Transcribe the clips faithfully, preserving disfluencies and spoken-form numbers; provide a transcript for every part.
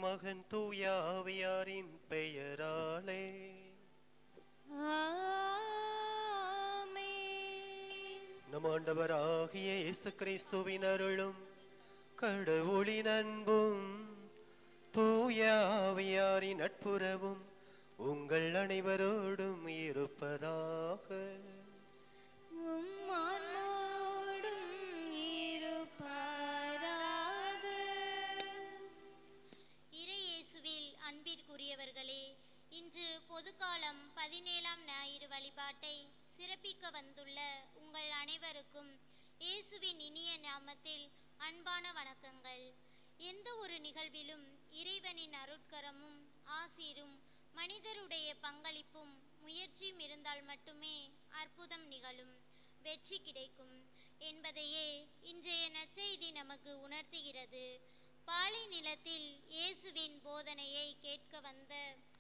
மகன் தூய ஆவியாரின் பெயராலே நம் ஆண்டவராகிய இயேசு கிறிஸ்துவின் அருளும் கடவுளின் அன்பும் தூய ஆவியாரின் நட்புறவும் உங்கள் அனைவரோடும் இருப்பதாக. இறையேசுவில் அன்பிற்குரியவர்களே, இன்று பொதுக்காலம் பதினேழாம் ஞாயிறு வழிபாட்டை சிறப்பிக்க வந்துள்ள உங்கள் அனைவருக்கும் இயேசுவின் இனிய நாமத்தில் அன்பான வணக்கங்கள். எந்த ஒரு நிகழ்விலும் இறைவனின் அருட்கரமும் ஆசீரும் மனிதருடைய பங்களிப்பும் முயற்சியும் இருந்தால் மட்டுமே அற்புதம் நிகழும், வெற்றி கிடைக்கும் என்பதையே இன்றைய நற்செய்தி நமக்கு உணர்த்துகிறது. பாலை நிலத்தில் இயேசுவின் போதனையை கேட்க வந்த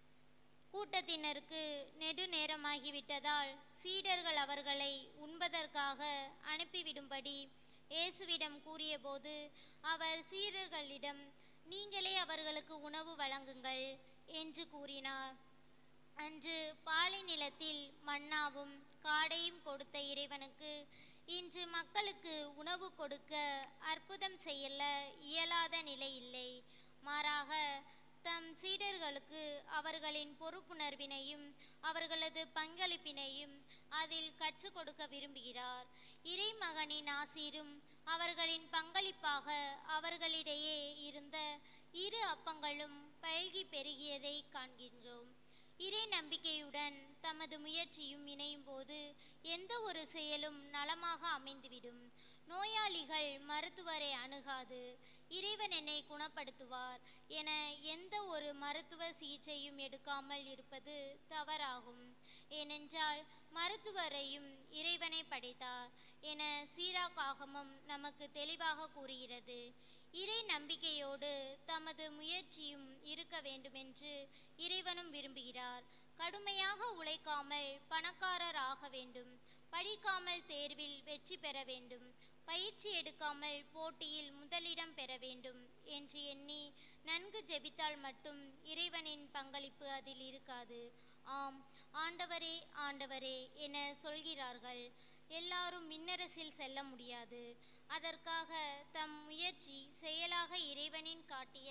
கூட்டத்தினருக்கு நெடுநேரமாகிவிட்டதால் சீடர்கள் அவர்களை உண்பதற்காக அனுப்பிவிடும்படி இயேசுவிடம் கூறியபோது அவர் சீடர்களிடம், நீங்களே அவர்களுக்கு உணவு வழங்குங்கள் என்று கூறினார். அன்று பாலை நிலத்தில் மன்னாவும் காடையும் கொடுத்த இறைவனுக்கு இன்று மக்களுக்கு உணவு கொடுக்க அற்புதம் செய்யல இயலாத நிலை இல்லை. மாறாக தம் சீடர்களுக்கு அவர்களின் பொறுப்புணர்வினையும் அவர்களது பங்களிப்பினையும் அதில் கற்றுக் கொடுக்க விரும்புகிறார். இறைமகனின் ஆசீரும் அவர்களின் பங்களிப்பாக அவர்களிடையே இருந்த இரு அப்பங்களும் பல்கி பெருகியதை காண்கின்றோம். இறை நம்பிக்கையுடன் தமது முயற்சியும் இணையும் போது எந்த ஒரு செயலும் நலமாக அமைந்துவிடும். நோயாளிகள் மருத்துவரை அணுகாது, இறைவன் என்னை குணப்படுத்துவார் என எந்த ஒரு மருத்துவ சிகிச்சையும் எடுக்காமல் இருப்பது தவறாகும். ஏனென்றால் மருத்துவரையும் இறைவனை படைத்தார் என சீராக்காகமும் நமக்கு தெளிவாக கூறுகிறது. இறை நம்பிக்கையோடு தமது முயற்சியும் இருக்க வேண்டுமென்று இறைவனும் விரும்புகிறார். கடுமையாக உழைக்காமல் பணக்காரர் ஆக வேண்டும், படிக்காமல் தேர்வில் வெற்றி பெற வேண்டும், பயிற்சி எடுக்காமல் போட்டியில் முதலிடம் பெற வேண்டும் என்று எண்ணி நன்கு ஜெபித்தால் மட்டும் இறைவனின் பங்களிப்பு அதில் இருக்காது. ஆம், ஆண்டவரே ஆண்டவரே என சொல்கிறார்கள். எல்லாரும் விண்ணரசில் செல்ல முடியாது. அதற்காக தம் முயற்சி செயலாக இறைவனின் காட்டிய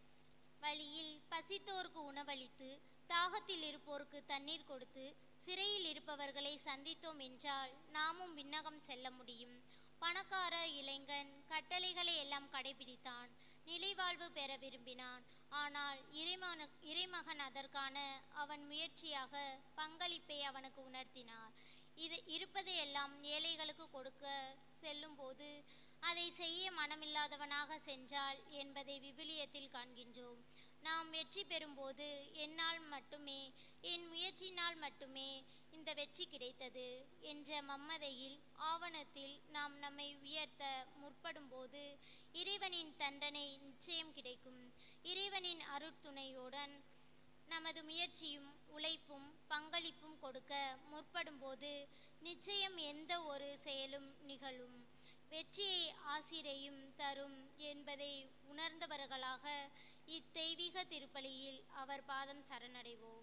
வழியில் பசித்தோருக்கு உணவளித்து, தாகத்தில் இருப்போருக்கு தண்ணீர் கொடுத்து, சிறையில் இருப்பவர்களை சந்தித்தோம் என்றால் நாமும் விண்ணகம் செல்ல முடியும். பணக்கார இளைஞன் கட்டளைகளை எல்லாம் கடைபிடித்தான், நிலைவாழ்வு பெற விரும்பினான். ஆனால் இறைமகன் இறைமகன் அதற்கான அவன் முயற்சியாக பங்களிப்பை அவனுக்கு உணர்த்தினார். இது இருப்பதையெல்லாம் ஏழைகளுக்கு கொடுக்க செல்லும் போது அதை செய்ய மனமில்லாதவனாக சென்றால் என்பதை விவிலியத்தில் காண்கின்றோம். நாம் வெற்றி பெறும்போது என்னால் மட்டுமே, என் முயற்சினால் மட்டுமே இந்த வெற்றி கிடைத்தது என்ற மம்மதையில் ஆவணத்தில் நாம் நம்மை உயர்த்த முற்படும் போது இறைவனின் தண்டனை நிச்சயம் கிடைக்கும். இறைவனின் அருட்துணையுடன் நமது முயற்சியும் உழைப்பும் பங்களிப்பும் கொடுக்க முற்படும் போது நிச்சயம் எந்த ஒரு செயலும் நிகழும், வெற்றியை ஆசிரையும் தரும் என்பதை உணர்ந்தவர்களாக இத்தெய்வீக திருப்பலியில் அவர் பாதம் சரணடைவோம்.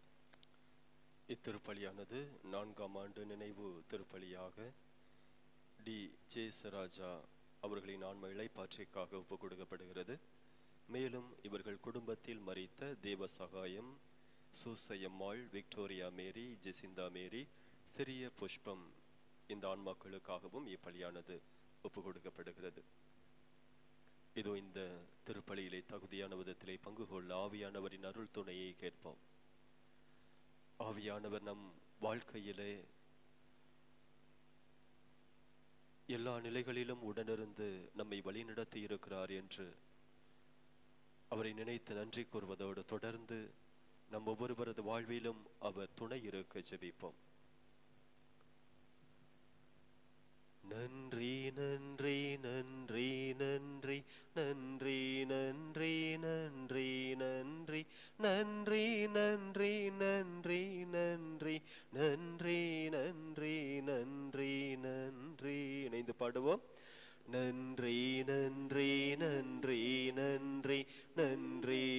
இத்திருப்பலியானது நான்காம் ஆண்டு நினைவு திருப்பலியாக டி சேசராஜா அவர்களின் ஆன்ம இளைப்பாற்றிற்காக ஒப்புக் கொடுக்கப்படுகிறது. மேலும் இவர்கள் குடும்பத்தில் மரித்த தேவ சகாயம், சூசையம்மாள், விக்டோரியா மேரி, ஜெசிந்தா மேரி, சிறிய புஷ்பம் இந்த ஆன்மாக்களுக்காகவும் இப்பலியானது ஒப்புக் கொடுக்கப்படுகிறது. இதோ இந்த திருப்பலியிலே தகுதியான விதத்திலே பங்கு கொள்ள ஆவியானவரின் அருள் துணையை கேட்போம். ஆவியானவர் நம் வாழ்க்கையிலே எல்லா நிலைகளிலும் உடனிருந்து நம்மை வழிநடத்தி இருக்கிறார் என்று அவரை நினைத்து நன்றி கூறுவதோடு தொடர்ந்து நம் ஒவ்வொருவரது வாழ்விலும் அவர் துணை இருக்க ஜெபிப்போம். நன்றி நன்றி நன்றி நன்றி நன்றி நன்றி நன்றி நன்றி நன்றி நன்றி நன்றி நன்றி நன்றி நன்றி நன்றி நன்றி இணைந்து பாடுவோம். நன்றி நன்றி நன்றி நன்றி நன்றி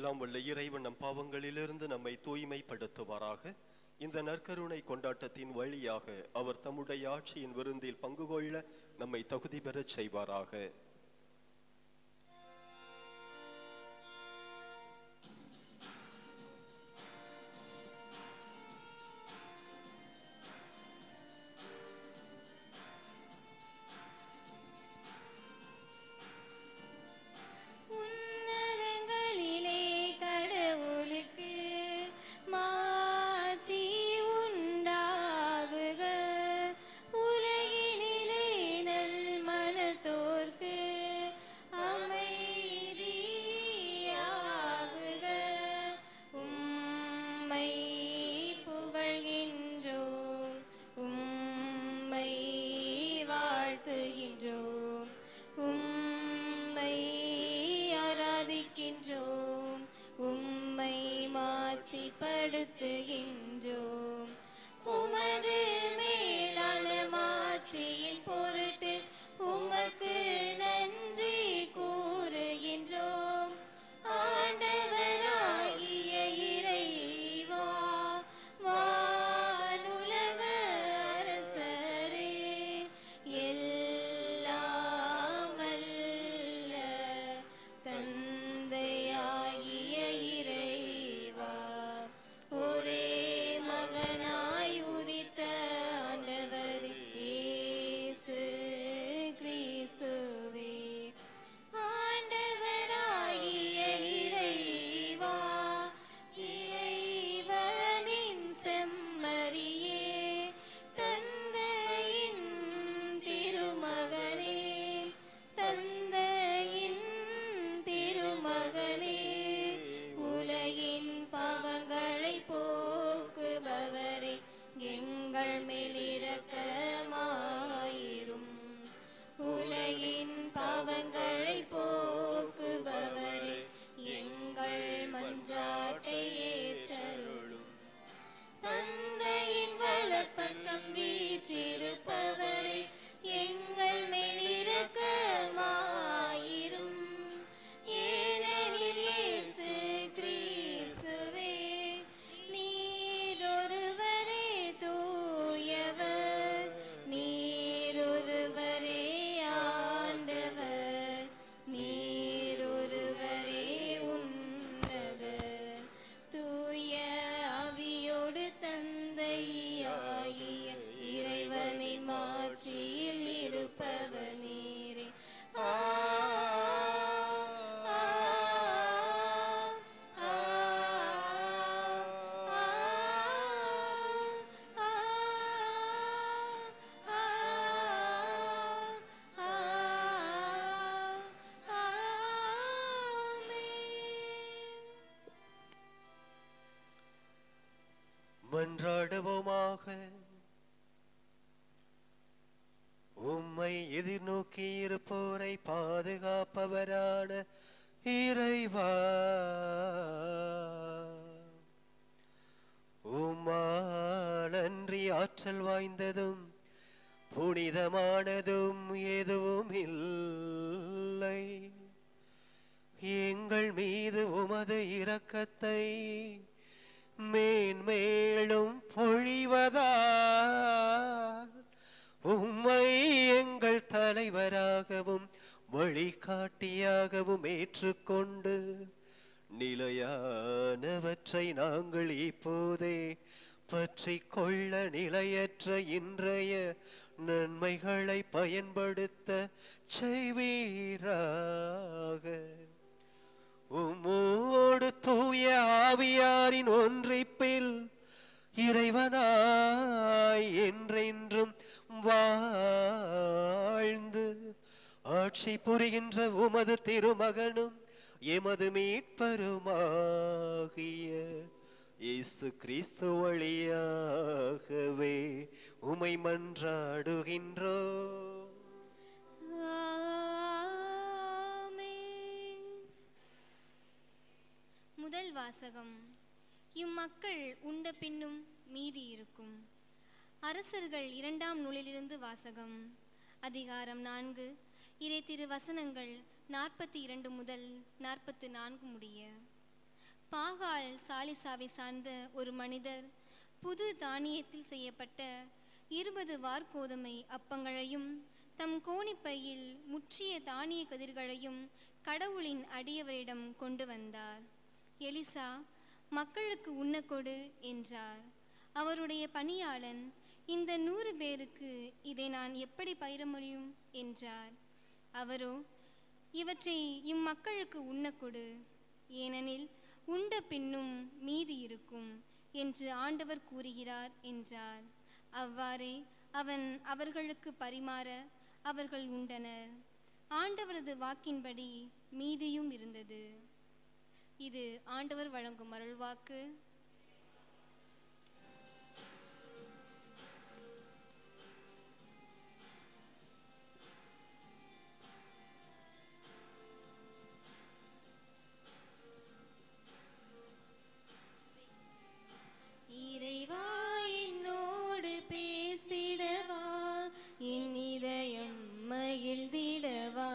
எல்லாம் வல்ல இறைவன் நம் பாவங்களிலிருந்து நம்மை தூய்மைப்படுத்துவாராக. இந்த நற்கருணை கொண்டாட்டத்தின் வழியாக அவர் தம்முடைய ஆட்சியின் விருந்தில் பங்கு கொள்ள நம்மை தகுதி பெறச் செய்வாராக. மன்றாடுவோமாக. உம்மை எதிர்நோக்கி இருப்போரை பாதுகாப்பவரான இறைவா, உம்மால் அன்றி ஆற்றல் வாய்ந்ததும் புனிதமானதும் எதுவும் இல்லை. எங்கள் மீது உமது இரக்கத்தை மேன்மேலும் பொழிவதால் உம்மை எங்கள் தலைவராகவும் வழிகாட்டியாகவும் ஏற்றுக்கொண்டு நிலையானவற்றை நாங்கள் இப்போதே பற்றி கொள்ள நிலையற்ற இன்றைய நன்மைகளை பயன்படுத்த செய்வீராக. உம்மோடு தூய ஆவியாரின் ஒன்றிப்பில் இறைவனாய் என்றென்றும் வாழ்ந்து ஆட்சி புரிகின்ற உமது திருமகனும் எமது மீட்பருமாகிய இயேசு கிறிஸ்து வழியாகவே உமை மன்றாடுகின்றோம். முதல் வாசகம். இம்மக்கள் உண்ட பின்னும் மீதி இருக்கும். அரசர்கள் இரண்டாம் நூலிலிருந்து வாசகம். அதிகாரம் நான்கு, இறை திரு வசனங்கள் நாற்பத்தி இரண்டு முதல் நாற்பத்து நான்கு முடிய. பாகால் சாலிசாவை சார்ந்த ஒரு மனிதர் புது தானியத்தில் செய்யப்பட்ட இருபது வார்கோதுமை அப்பங்களையும் தம் கோணிப்பையில் முற்றிய தானிய கதிர்களையும் கடவுளின் அடியவரிடம் கொண்டு வந்தார். எலிசா, மக்களுக்கு உண்ணக்கொடு என்றார். அவருடைய பணியாளன், இந்த நூறு பேருக்கு இதை நான் எப்படி பயிர முடியும் என்றார். அவரோ, இவற்றை இம்மக்களுக்கு உண்ணக்கொடு, ஏனெனில் உண்ட பின்னும் மீதி இருக்கும் என்று ஆண்டவர் கூறுகிறார் என்றார். அவ்வாறே அவன் அவர்களுக்கு பரிமாற அவர்கள் உண்டனர். ஆண்டவரது வாக்கின்படி மீதியும் இருந்தது. இது ஆண்டவர் வழங்கும் அருள்வாக்கு. இறைவா, என்னோடு பேசிடவா, என் இதயம் மகிழ்ந்திடவா.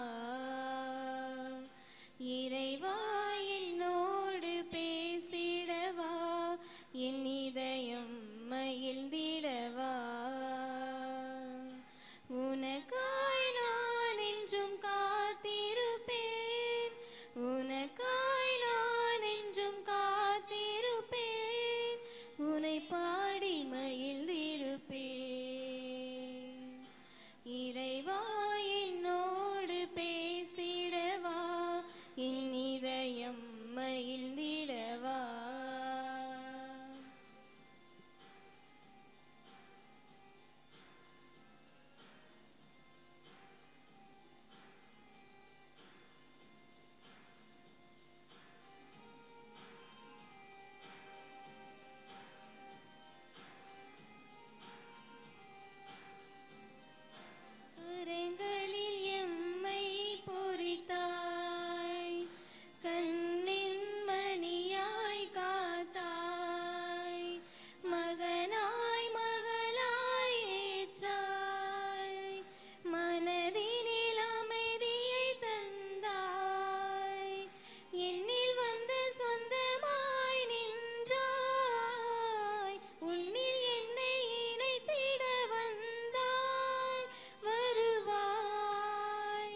இறைவா, என்னோடு பேசிடவா, என் இதயம் மகிழ்ந்திடவா. உனக்காய் நான் என்றும் காத்திருப்பேன், உனக்காய் நான் என்றும் காத்திருப்பேன், உனை பாடி மகிழ்ந்திருப்பேன். இறைவா, என்னோடு பேசிடவா, என் இதயம் மகிழ்ந்திடவா. கரங்களில் எம்மை பொறித்தாய், கண்ணின் மணியாய் காத்தாய், மகனாய் மகளாய் ஏற்றாய், மனதினில் அமைதியை தந்தாய், என்னில் வந்து சொந்தமாய் நின்றாய், உன்னில் என்னை இணைத்திட வந்தாய். வருவாய்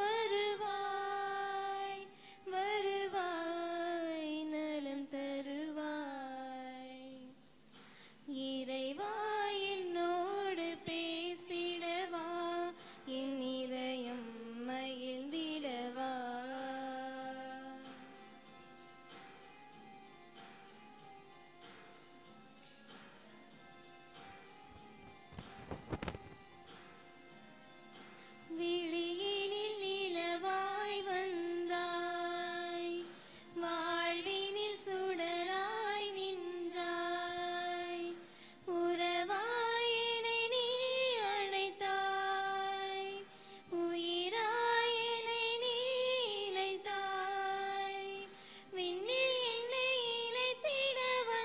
வருவாய் வருவாய், நலம் தருவாய். இறைவா, என்னோடு பேசிடவா, என் இதயம் மகிழ்ந்திடவா. விழியினில் நிலவாய் வந்தாய், வாழ்வினில் சுடராய் நின்றாய், உறவாய் என்னை நீ அணைத்தாய், உயிராய் என்னை நீ இணைத்தாய், விண்ணில் என்னை இணைத்திட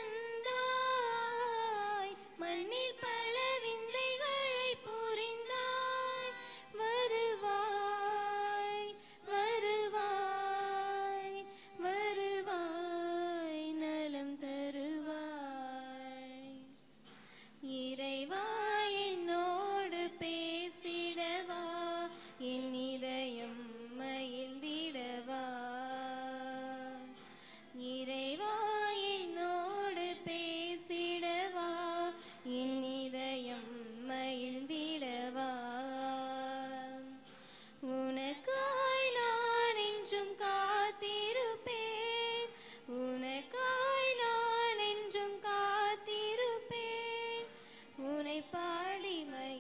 வந்தாய், மண்ணில் பல விந்தைகளை புரிந்தாய். வருவாய் வருவாய் வருவாய், நலம் தருவாய். இறைவா, என்னோடு பேசிடவா, என் இதயம் மகிழ்ந்திடவா. இறைவா, என்னோடு பேசிடவா, என் இதயம் மகிழ்ந்திடவா. உனக்காய் நான் என்றும் காத்திருப்பேன், உனக்காய் நான் என்றும் காத்திருப்பேன், உனை பாடி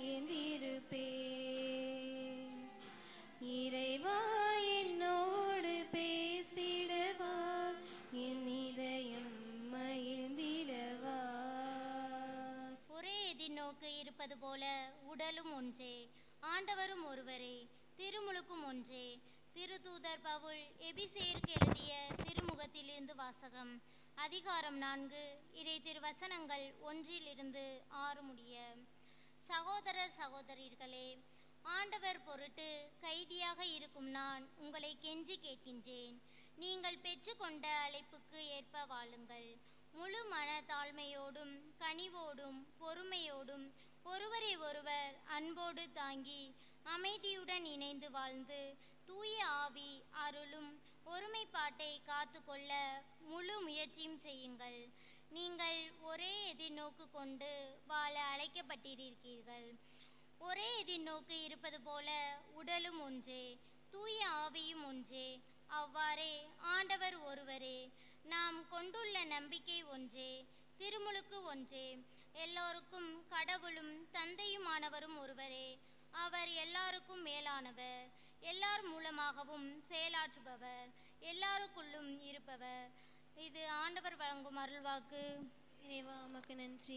மகிழ்ந்திருப்பேன். இறைவா, என்னோடு பேசிடவா, என் இதயம் மகிழ்ந்திடவா. ஒரே எதிர்நோக்கு இருப்பது போல உடலும் ஒன்றே, ஆண்டவரும் ஒருவரே, திருமுழுக்கும் ஒன்றே. திருத்தூதர் பவுல் எபிசேருக்கு எழுதிய திருமுகத்திலிருந்து வாசகம். அதிகாரம் நான்கு, இறை திருவசனங்கள் ஒன்றிலிருந்து ஆறு முடிய. சகோதரர் சகோதரிகளே, ஆண்டவர் பொருட்டு கைதியாக இருக்கும் நான் உங்களை கெஞ்சி கேட்கின்றேன். நீங்கள் பெற்றுக்கொண்ட அழைப்புக்கு ஏற்ப வாழுங்கள். முழு மன தாழ்மையோடும் கனிவோடும் பொறுமையோடும் ஒருவரை ஒருவர் அன்போடு தாங்கி அமைதியுடன் இணைந்து வாழ்ந்து தூய ஆவி அருளும் ஒருமைப்பாட்டை காத்துக்கொள்ள முழு முயற்சியும் செய்யுங்கள். நீங்கள் ஒரே எதிர்நோக்கு கொண்டு வாழ அழைக்கப்பட்டிருக்கிறீர்கள். ஒரே எதிர்நோக்கு இருப்பது போல உடலும் ஒன்றே, தூய ஆவியும் ஒன்றே. அவ்வாறே ஆண்டவர் ஒருவரே, நாம் கொண்டுள்ள நம்பிக்கை ஒன்றே, திருமுழுக்கு ஒன்றே. எல்லோருக்கும் கடவுளும் தந்தையுமானவரும் ஒருவரே. அவர் எல்லாருக்கும் மேலானவர், எல்லார் மூலமாகவும் செயலாற்றுபவர், எல்லாருக்குள்ளும் இருப்பவர். இது ஆண்டவர் வழங்கும் அருள்வாக்கு. இறைவா உமக்கு நன்றி.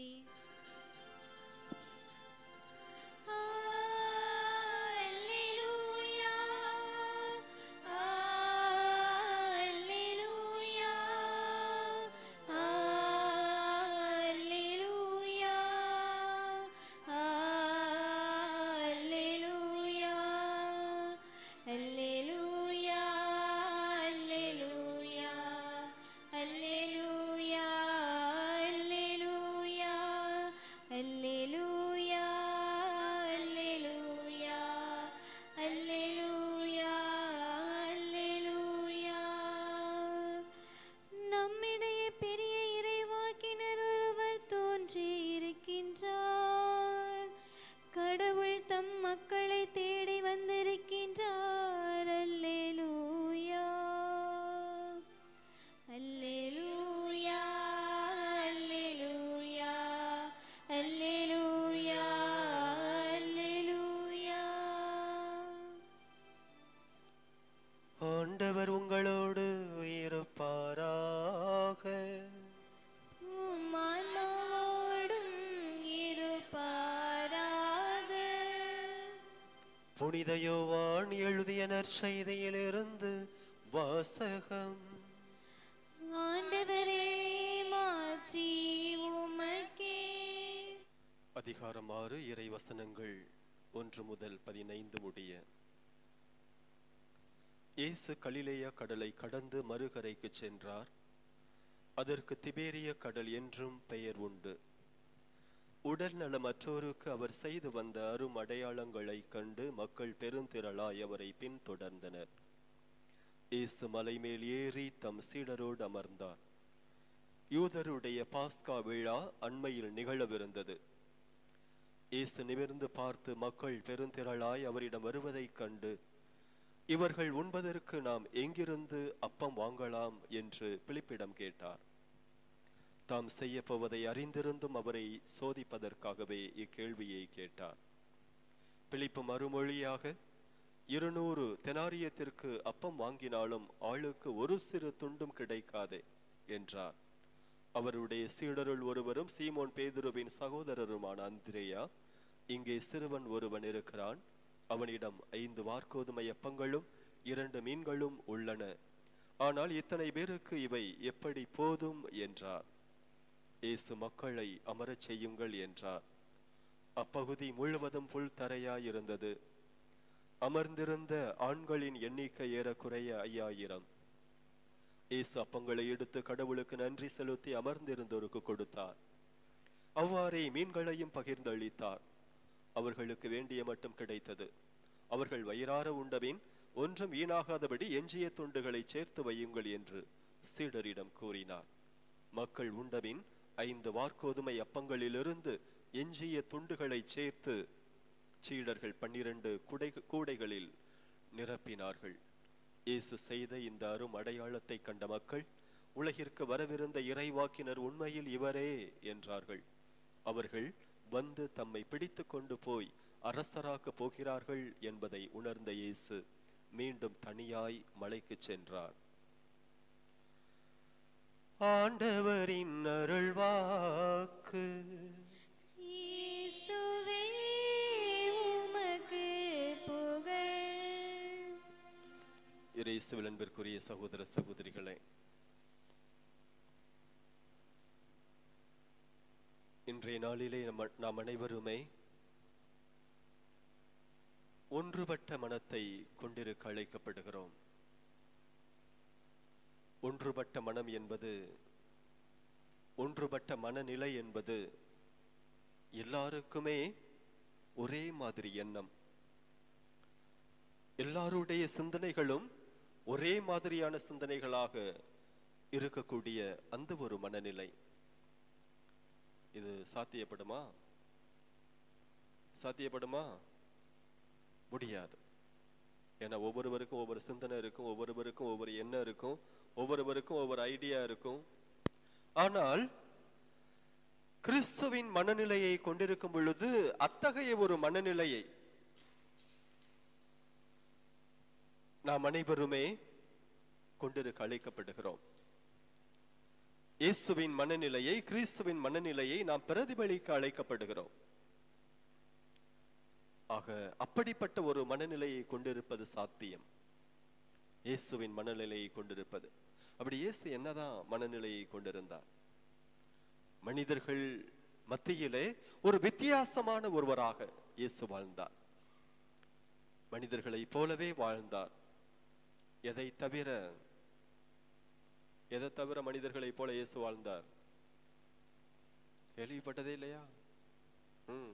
ஆண்டவர் உங்களோடு இருப்பாராக. உம் ஆன்மாவோடும் இருப்பாராக. புனித யோவான் எழுதிய நற்செய்தியிலிருந்து வாசகம். ஆண்டவரே மாட்சி உமக்கே. அதிகாரம் ஆறு, இறை வசனங்கள் ஒன்று முதல் பதினைந்து முடிய. இயேசு கலிலேயா கடலை கடந்து மறுகரைக்கு சென்றார். அதற்கு திபேரிய கடல் என்றும் பெயர் உண்டு. உடல் நலமற்றோருக்கு அவர் செய்து வந்த அரும் அடையாளங்களை கண்டு மக்கள் பெருந்திரளாய் அவரை பின்தொடர்ந்தனர். இயேசு மலை மேல் ஏறி தம் சீடரோடு அமர்ந்தார். யூதருடைய பாஸ்கா விழா அண்மையில் நிகழவிருந்தது. இயேசு நிமிர்ந்து பார்த்து மக்கள் பெருந்திரளாய் அவரிடம் வருவதைக் கண்டு, இவர்கள் உண்பதற்கு நாம் எங்கிருந்து அப்பம் வாங்கலாம் என்று பிலிப்பிடம் கேட்டார். தாம் செய்ய போவதை அறிந்திருந்தும் அவரை சோதிப்பதற்காகவே இக்கேள்வியை கேட்டார். பிலிப்பு மறுமொழியாக, இருநூறு தெனாரியத்திற்கு அப்பம் வாங்கினாலும் ஆளுக்கு ஒரு சிறு துண்டும் கிடைக்காதே என்றார். அவருடைய சீடருள் ஒருவரும் சீமோன் பேதுருவின் சகோதரருமான அந்திரேயா, இங்கே சிறுவன் ஒருவன் இருக்கிறான், அவனிடம் ஐந்து வார்கோதுமை அப்பங்களும் இரண்டு மீன்களும் உள்ளன, ஆனால் இத்தனை பேருக்கு இவை எப்படி போதும் என்றார். இயேசு மக்களை அமரச் செய்யுங்கள் என்றார். அப்பகுதி முழுவதும் புல் தரையாயிருந்தது. அமர்ந்திருந்த ஆண்களின் எண்ணிக்கை ஏறக்குறைய ஐயாயிரம். இயேசு அப்பங்களை எடுத்து கடவுளுக்கு நன்றி செலுத்தி அமர்ந்திருந்தோருக்கு கொடுத்தார். அவ்வாறே மீன்களையும் பகிர்ந்தளித்தார். அவர்களுக்கு வேண்டிய மட்டும் கிடைத்தது. அவர்கள் வயிறார உண்டபின் ஒன்றும் வீணாகாதபடி எஞ்சிய துண்டுகளை சேர்த்து வையுங்கள் என்று சீடரிடம் கூறினார். மக்கள் உண்டபின் ஐந்து வார்கோதுமை அப்பங்களிலிருந்து எஞ்சிய துண்டுகளை சேர்த்து சீடர்கள் பன்னிரண்டு குடை கூடைகளில் நிரப்பினார்கள். இயேசு செய்த இந்த அரும் அடையாளத்தை கண்ட மக்கள், உலகிற்கு வரவிருந்த இறைவாக்கினர் உண்மையில் இவரே என்றார்கள். அவர்கள் வந்து தம்மை பிடித்து கொண்டு போய் அரசராக்க போகிறார்கள் என்பதை உணர்ந்த இயேசு மீண்டும் தனியாய் மலைக்கு சென்றார். ஆண்டவரின் அருள்வாக்கு. கிறிஸ்துவே உமக்கு புகழ். இயேசுவில் அன்பிற்குரிய சகோதர சகோதரிகளே, இன்றைய நாளிலே நாம் அனைவருமே ஒன்றுபட்ட மனத்தை கொண்டிருக்க அழைக்கப்படுகிறோம். ஒன்றுபட்ட மனம் என்பது, ஒன்றுபட்ட மனநிலை என்பது எல்லாருக்குமே ஒரே மாதிரி எண்ணம், எல்லாருடைய சிந்தனைகளும் ஒரே மாதிரியான சிந்தனைகளாக இருக்கக்கூடிய அந்த ஒரு மனநிலை. இது சாத்தியப்படுமா? சாத்தியப்படுமா? முடியாது. ஏன்னா ஒவ்வொருவருக்கும் ஒவ்வொரு சிந்தனை இருக்கும், ஒவ்வொருவருக்கும் ஒவ்வொரு எண்ணம் இருக்கும், ஒவ்வொருவருக்கும் ஒவ்வொரு ஐடியா இருக்கும். ஆனால் கிறிஸ்துவின் மனநிலையை கொண்டிருக்கும் பொழுது அத்தகைய ஒரு மனநிலையை நாம் அனைவருமே கொண்டிருக்க அழைக்கப்படுகிறோம். இயேசுவின் மனநிலையை, கிறிஸ்துவின் மனநிலையை நாம் பிரதிபலிக்க அழைக்கப்படுகிறோம். ஆக அப்படிப்பட்ட ஒரு மனநிலையை கொண்டிருப்பது சாத்தியம், இயேசுவின் மனநிலையை கொண்டிருப்பது. அப்படி இயேசு என்னதான் மனநிலையை கொண்டிருந்தார்? மனிதர்கள் மத்தியிலே ஒரு வித்தியாசமான ஒருவராக இயேசு வாழ்ந்தார். மனிதர்களை போலவே வாழ்ந்தார். எதை தவிர எதை தவிர மனிதர்களை போல இயேசு வாழ்ந்தார்? கேள்விப்பட்டதே இல்லையா? ம்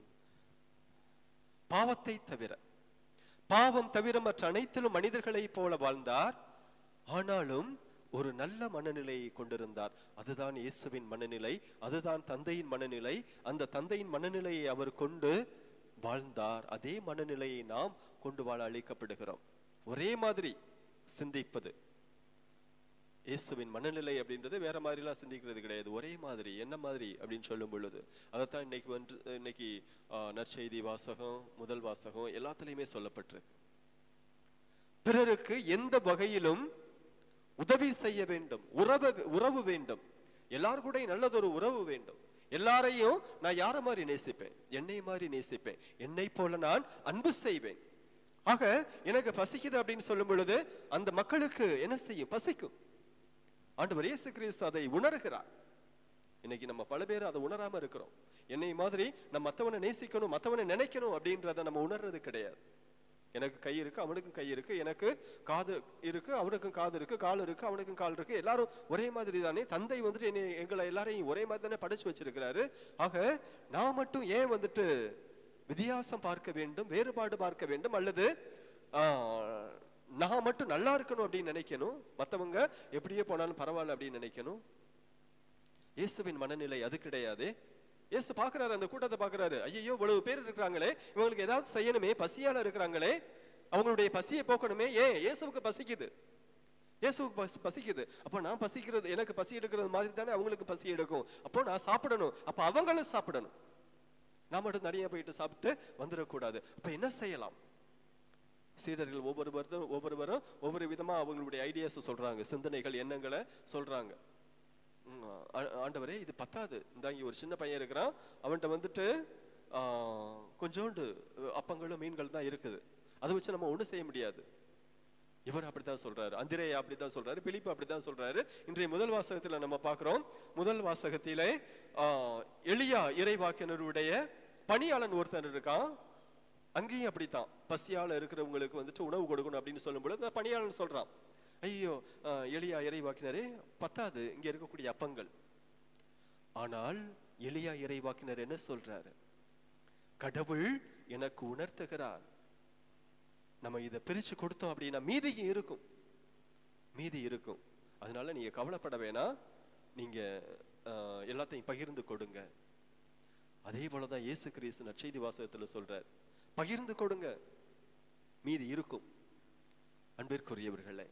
பாவத்தை தவிர, பாவம் தவிர மற்ற அனைத்திலும் மனிதர்களை போல வாழ்ந்தார். ஆனாலும் ஒரு நல்ல மனநிலையை கொண்டிருந்தார். அதுதான் இயேசுவின் மனநிலை, அதுதான் தந்தையின் மனநிலை. அந்த தந்தையின் மனநிலையை அவர் கொண்டு வாழ்ந்தார். அதே மனநிலையை நாம் கொண்டு வாழ அழைக்கப்படுகிறோம். ஒரே மாதிரி சிந்திப்பது. இயேசுவின் மனநிலை அப்படின்றது வேற மாதிரிலாம் சிந்திக்கிறது கிடையாது. ஒரே மாதிரி, என்ன மாதிரி அப்படின்னு சொல்லும் பொழுது அதைத்தான் இன்னைக்கு வந்து இன்னைக்கு நற்செய்தி வாசகம், முதல் வாசகம் எல்லாத்துலயுமே சொல்லப்பட்டிருக்கு. பிறருக்கு எந்த வகையிலும் உதவி செய்ய வேண்டும், உறவு உறவு வேண்டும், எல்லாரும் கூட நல்லதொரு உறவு வேண்டும். எல்லாரையும் நான் யார மாதிரி நேசிப்பேன்? என்னை மாதிரி நேசிப்பேன். என்னை போல நான் அன்பு செய்வேன். ஆக எனக்கு பசிக்குது அப்படின்னு சொல்லும் பொழுது அந்த மக்களுக்கு என்ன செய்யும்? பசிக்கும். ஆண்டவர் இயேசு கிறிஸ்து அதை உணர்கிறார். இன்னைக்கு நம்ம பல பேர் அதை உணராம இருக்கிறோம். என்னை மாதிரி நம்ம மற்றவனை நேசிக்கணும், மற்றவனை நினைக்கணும் அப்படின்றத நம்ம உணர்றது கிடையாது. எனக்கு கை இருக்கு, அவனுக்கும் கை இருக்கு, எனக்கு காது இருக்கு, அவனுக்கும் காது இருக்கு, கால் இருக்கு, அவனுக்கும் கால் இருக்கு, எல்லாரும் ஒரே மாதிரி தானே. தந்தை வந்துட்டு என்னை எங்களை எல்லாரையும் ஒரே மாதிரி தானே படைச்சு வச்சிருக்கிறாரு. ஆக நான் மட்டும் ஏன் வந்துட்டு வித்தியாசம் பார்க்க வேண்டும், வேறுபாடு பார்க்க வேண்டும், அல்லது ஆஹ் நான் மட்டும் நல்லா இருக்கணும் அப்படின்னு நினைக்கணும், மற்றவங்க எப்படியே போனாலும் பரவாயில்ல அப்படின்னு நினைக்கணும்? இயேசுவின் மனநிலை அது கிடையாது. இயேசு பாக்குறாரு, அந்த கூட்டத்தை பாக்குறாரு. ஐயோ இவ்வளவு பேர் இருக்கிறாங்களே, இவங்களுக்கு ஏதாவது செய்யணுமே, பசியால இருக்கிறாங்களே, அவங்களுடைய பசியை போக்கணுமே. ஏன்? இயேசுவுக்கு பசிக்குது, இயேசுவுக்கு பசிக்குது. அப்போ நான் பசிக்கிறது, எனக்கு பசி எடுக்கிறது மாதிரி தானே அவங்களுக்கு பசி எடுக்கும். அப்போ நான் சாப்பிடணும், அப்ப அவங்களும் சாப்பிடணும். நான் மட்டும் தனியா போயிட்டு சாப்பிட்டு வந்துடக்கூடாது. அப்ப என்ன செய்யலாம்? சீடர்கள் ஒவ்வொருவரும் ஒவ்வொருவரும் ஒவ்வொரு விதமா அவங்களுடைய ஐடியாஸ் சொல்றாங்க, சிந்தனைகள், எண்ணங்களை சொல்றாங்க. ஆண்டவரே இது பத்தாது, இந்த இங்க ஒரு சின்ன பையன் இருக்கிறான், அவன்கிட்ட வந்துட்டு ஆஹ் கொஞ்சோண்டு அப்பங்களும் மீன்கள் தான் இருக்குது, அதை வச்சு நம்ம ஒண்ணும் செய்ய முடியாது. இவர் அப்படித்தான் சொல்றாரு, அந்திரேயா அப்படித்தான் சொல்றாரு, பிலிப்பு அப்படித்தான் சொல்றாரு. இன்றைய முதல் வாசகத்துல நம்ம பாக்குறோம். முதல் வாசகத்திலே ஆஹ் எலியா இறைவாக்கினருடைய பணியாளன் ஒருத்தர் இருக்கான். அங்கேயும் அப்படித்தான், பசியால இருக்கிறவங்களுக்கு வந்துட்டு உணவு கொடுக்கணும் அப்படின்னு சொல்லும் பொழுது பணியாளன் சொல்றான், ஐயோ எலியா இறைவாக்கினரே பத்தாது இங்க இருக்கக்கூடிய அப்பங்கள். ஆனால் எலியா இறைவாக்கினர் என்ன சொல்றாரு? கடவுள் எனக்கு உணர்த்துகிறார், நம்ம இதை பிரிச்சு கொடுத்தோம் அப்படின்னா மீதியும் இருக்கும், மீதி இருக்கும். அதனால நீங்க கவலைப்பட வேணாம், நீங்க எல்லாத்தையும் பகிர்ந்து கொடுங்க. அதே போலதான் இயேசு கிறிஸ்து நற்செய்தி வாசகத்துல சொல்றார், பகிர்ந்து கொடுங்க, மீதி இருக்கும். அன்பிற்குரியவர்களே,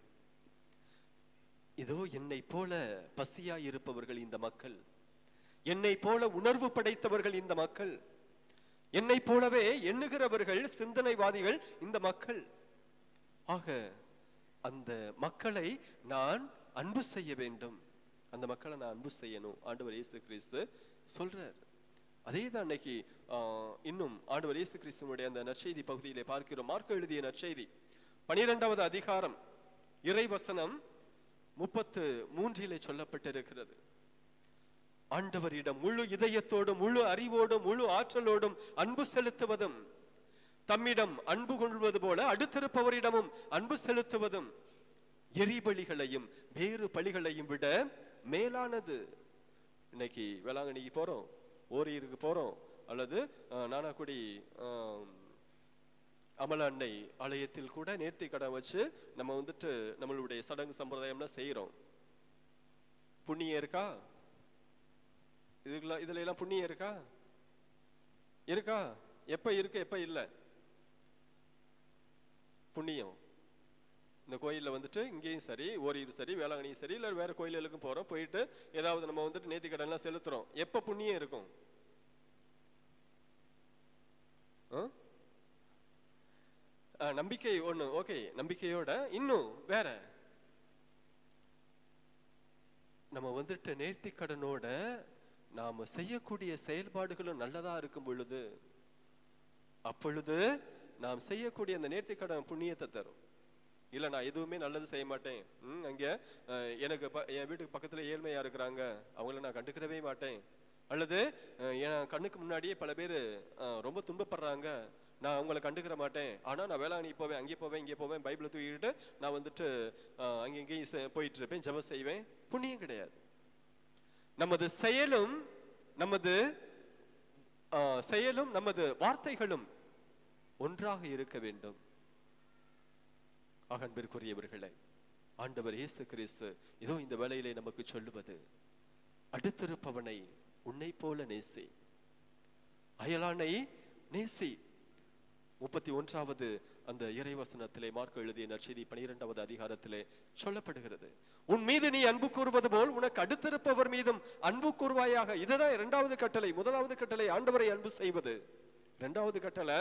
இதோ என்னை போல பசியா இருப்பவர்கள் இந்த மக்கள், என்னை போல உணர்வு படைத்தவர்கள் இந்த மக்கள், என்னை போலவே எண்ணுகிறவர்கள், சிந்தனைவாதிகள் இந்த மக்கள். ஆக அந்த மக்களை நான் அன்பு செய்ய வேண்டும், அந்த மக்களை நான் அன்பு செய்யணும் ஆண்டவர் இயேசு கிறிஸ்து சொல்றார். அதே தான் இன்னைக்கு இன்னும் ஆண்டவர் இயேசு கிறிஸ்துவினுடைய அந்த நற்செய்தி பகுதியிலே பார்க்கிறோம். மார்க்கு எழுதிய நற்செய்தி பனிரெண்டாவது அதிகாரம் இறைவசனம் முப்பத்து மூன்றிலே சொல்லப்பட்டிருக்கிறது. ஆண்டவரிடம் முழு இதயத்தோடும், முழு அறிவோடும், முழு ஆற்றலோடும் அன்பு செலுத்துவதும், தம்மிடம் அன்பு கொள்வது போல அடுத்திருப்பவரிடமும் அன்பு செலுத்துவதும் எரிபலிகளையும் வேறு பலிகளையும் விட மேலானது. இன்னைக்கு வேளாங்கண்ணிக்கு போறோம், ஓரியிருக்கு போறோம், அல்லது நானாக்குடி அமல அன்னை ஆலயத்தில் கூட நேர்த்தி கடன் வச்சு நம்ம வந்துட்டு நம்மளுடைய சடங்கு சம்பிரதாயம்லாம் செய்யறோம். புண்ணியம் இருக்கா? இதுல இதுல எல்லாம் புண்ணியம் இருக்கா? இருக்கா? எப்ப இருக்கு, எப்ப இல்ல புண்ணியம்? இந்த கோயில்ல வந்துட்டு இங்கேயும் சரி, ஓரியூர் சரி, வேளாங்கண்ணியும் சரி, இல்ல வேற கோயிலுக்கும் போறோம், போயிட்டு ஏதாவது நம்ம வந்துட்டு நேர்த்தி கடன் எல்லாம் செலுத்துறோம். எப்ப புண்ணியம் இருக்கும்? நம்பிக்கை ஒண்ணு, ஓகே, நம்பிக்கையோட இன்னும் வேற நம்ம வந்துட்டு நேர்த்தி கடனோட நாம செய்யக்கூடிய செயல்பாடுகளும் நல்லதா இருக்கும் பொழுது, அப்பொழுது நாம் செய்யக்கூடிய அந்த நேர்த்தி கடன் புண்ணியத்தை தரும். இல்ல நான் எதுவுமே நல்லது செய்ய மாட்டேன், ம் அங்க எனக்கு என் வீட்டுக்கு பக்கத்துல ஏழ்மையா இருக்கிறாங்க, அவங்கள நான் கண்டுக்கிறவே மாட்டேன், அல்லது என் கண்ணுக்கு முன்னாடியே பல பேர் ரொம்ப துன்பப்படுறாங்க, நான் அவங்களை கண்டுக்கிற மாட்டேன், ஆனா நான் வேளாங்கண்ணி போவேன், அங்கே போவேன், இங்கே போவேன், பைபிளை தூக்கிட்டு நான் வந்துட்டு அங்கே இங்கேயும் போயிட்டு இருப்பேன், ஜெபம் செய்வேன். புண்ணியம் கிடையாது. நமது செயலும் நமது செயலும் நமது வார்த்தைகளும் ஒன்றாக இருக்க வேண்டும். அன்பிற்குரியவர்களே, ஆண்டவர் இயேசு கிறிஸ்து இதோ இந்த வேளையிலே நமக்கு சொல்லுவது, அடுத்திருப்பவனை உன்னை போல நேசி, அயலானை நேசி. முப்பத்தி ஒன்றாவது அந்த இறைவசனத்திலே மார்க் எழுதிய நற்செய்தி பனிரெண்டாவது அதிகாரத்திலே சொல்லப்படுகிறது, உன் மீது நீ அன்பு கூறுவது போல் உனக்கு அடுத்திருப்பவர் மீதும் அன்பு கூறுவாயாக. இதுதான் இரண்டாவது கட்டளை. முதலாவது கட்டளை ஆண்டவரை அன்பு செய்வது, இரண்டாவது கட்டளை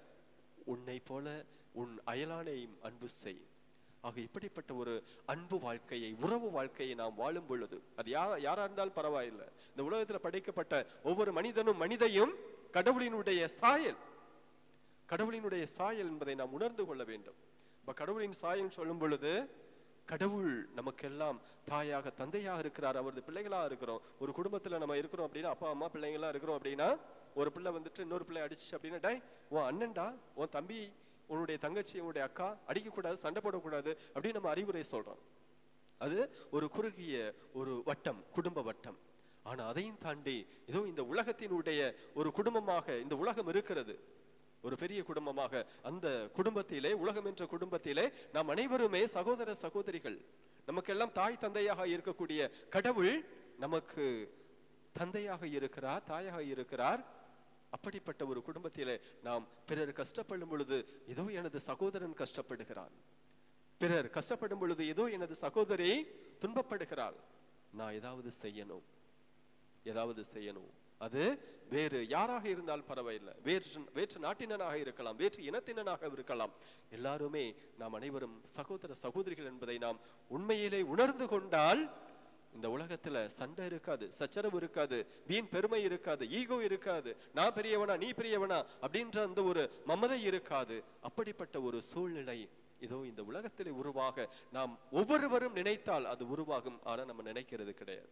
உன்னை போல உன் அயலானையும் அன்பு செய். ஆக இப்படிப்பட்ட ஒரு அன்பு வாழ்க்கையை, உறவு வாழ்க்கையை நாம் வாழும் பொழுது, அது யார் யாரா இருந்தாலும் பரவாயில்லை, இந்த உலகத்தில் படைக்கப்பட்ட ஒவ்வொரு மனிதனும் மனிதையும் கடவுளினுடைய சாயல், கடவுளினுடைய சாயல் என்பதை நாம் உணர்ந்து கொள்ள வேண்டும். இப்ப கடவுளின் சாயல் சொல்லும் பொழுது, கடவுள் நமக்கெல்லாம் தாயாக தந்தையாக இருக்கிறார், அவரது பிள்ளைகளா இருக்கிறோம். ஒரு குடும்பத்துல நம்ம இருக்கிறோம் அப்படின்னா, அப்பா அம்மா பிள்ளைங்களா இருக்கிறோம் அப்படின்னா, ஒரு பிள்ளை வந்துட்டு இன்னொரு பிள்ளை அடிச்சு அப்படின்னா, டை உன் அண்ணன்டா, உன் தம்பி, உன்னுடைய தங்கச்சி, உன்னுடைய அக்கா அடிக்கக்கூடாது, சண்டை போடக்கூடாது அப்படின்னு நம்ம அறிவுரை சொல்றோம். அது ஒரு குறுகிய ஒரு வட்டம், குடும்ப வட்டம். ஆனா அதையும் தாண்டி ஏதோ இந்த உலகத்தினுடைய ஒரு குடும்பமாக இந்த உலகம் இருக்கிறது, ஒரு பெரிய குடும்பமாக. அந்த குடும்பத்திலே, உலகம் என்ற குடும்பத்திலே நாம் அனைவருமே சகோதர சகோதரிகள். நமக்கெல்லாம் தாய் தந்தையாக இருக்கக்கூடிய கடவுள் நமக்கு தந்தையாக இருக்கிறார், தாயாக இருக்கிறார். அப்படிப்பட்ட ஒரு குடும்பத்திலே நாம் பிறர் கஷ்டப்படும் பொழுது, ஏதோ எனது சகோதரன் கஷ்டப்படுகிறான், பிறர் கஷ்டப்படும் பொழுது ஏதோ எனது சகோதரி துன்பப்படுகிறாள், நான் ஏதாவது செய்யணும், ஏதாவது செய்யணும். அது வேறு யாராக இருந்தால் பரவாயில்லை, வேற்று வேற்று நாட்டினனாக இருக்கலாம், வேற்று இனத்தினனாக இருக்கலாம், எல்லாருமே நாம் அனைவரும் சகோதர சகோதரிகள் என்பதை நாம் உண்மையிலே உணர்ந்து கொண்டால், இந்த உலகத்துல சண்டை இருக்காது, சச்சரவு இருக்காது, வீண் பெருமை இருக்காது, ஈகோ இருக்காது, நான் பெரியவனா நீ பெரியவனா அப்படின்ற அந்த ஒரு மமதை இருக்காது. அப்படிப்பட்ட ஒரு சூழ்நிலை இதோ இந்த உலகத்திலே உருவாக நாம் ஒவ்வொருவரும் நினைத்தால் அது உருவாகும். ஆனா நம்ம நினைக்கிறது கிடையாது,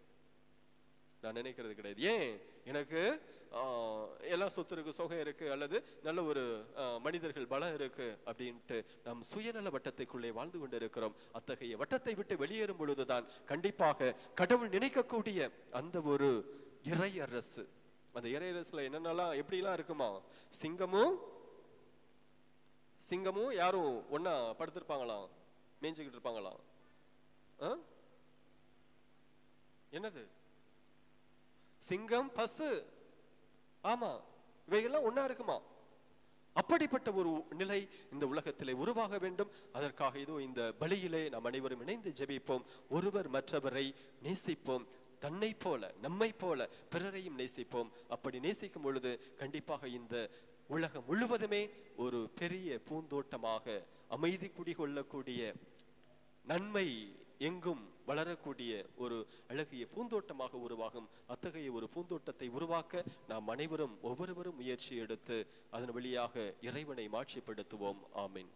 நான் நினைக்கிறது கிடையாது. ஏன்? எனக்கு எல்லா சொத்து இருக்கு, சொகம் இருக்கு, அல்லது நல்ல ஒரு மனிதர்கள் பலம் இருக்கு அப்படின்ட்டு நாம் சுயநல வட்டத்தைக்குள்ளே வாழ்ந்து கொண்டு இருக்கிறோம். அத்தகைய வட்டத்தை விட்டு வெளியேறும் பொழுதுதான் கண்டிப்பாக கடவுள் நினைக்கக்கூடிய அந்த ஒரு இறை அரசு, அந்த இறை அரசுல என்னென்னலாம் எப்படிலாம் இருக்குமா, சிங்கமும் சிங்கமும் யாரும் ஒன்னா படுத்திருப்பாங்களாம், மேய்ஞ்சுக்கிட்டு இருப்பாங்களாம். என்னது? சிங்கம், பசு, ஆமா, இவைகள்லாம் ஒன்னா இருக்குமா? அப்படிப்பட்ட ஒரு நிலை இந்த உலகத்திலே உருவாக வேண்டும். அதற்காக இதோ இந்த பலியிலே நாம் அனைவரும் இணைந்து ஜெபிப்போம். ஒருவர் மற்றவரை நேசிப்போம், தன்னை போல நம்மை போல பிறரையும் நேசிப்போம். அப்படி நேசிக்கும் பொழுது கண்டிப்பாக இந்த உலகம் முழுவதுமே ஒரு பெரிய பூந்தோட்டமாக, அமைதி குடிகொள்ளக்கூடிய, நன்மை எங்கும் வளரக்கூடிய ஒரு அழகிய பூந்தோட்டமாக உருவாகும். அத்தகைய ஒரு பூந்தோட்டத்தை உருவாக்க நாம் அனைவரும் ஒவ்வொருவரும் முயற்சி எடுத்து அதன் வழியாக இறைவனை மாட்சிப்படுத்துவோம். ஆமீன்.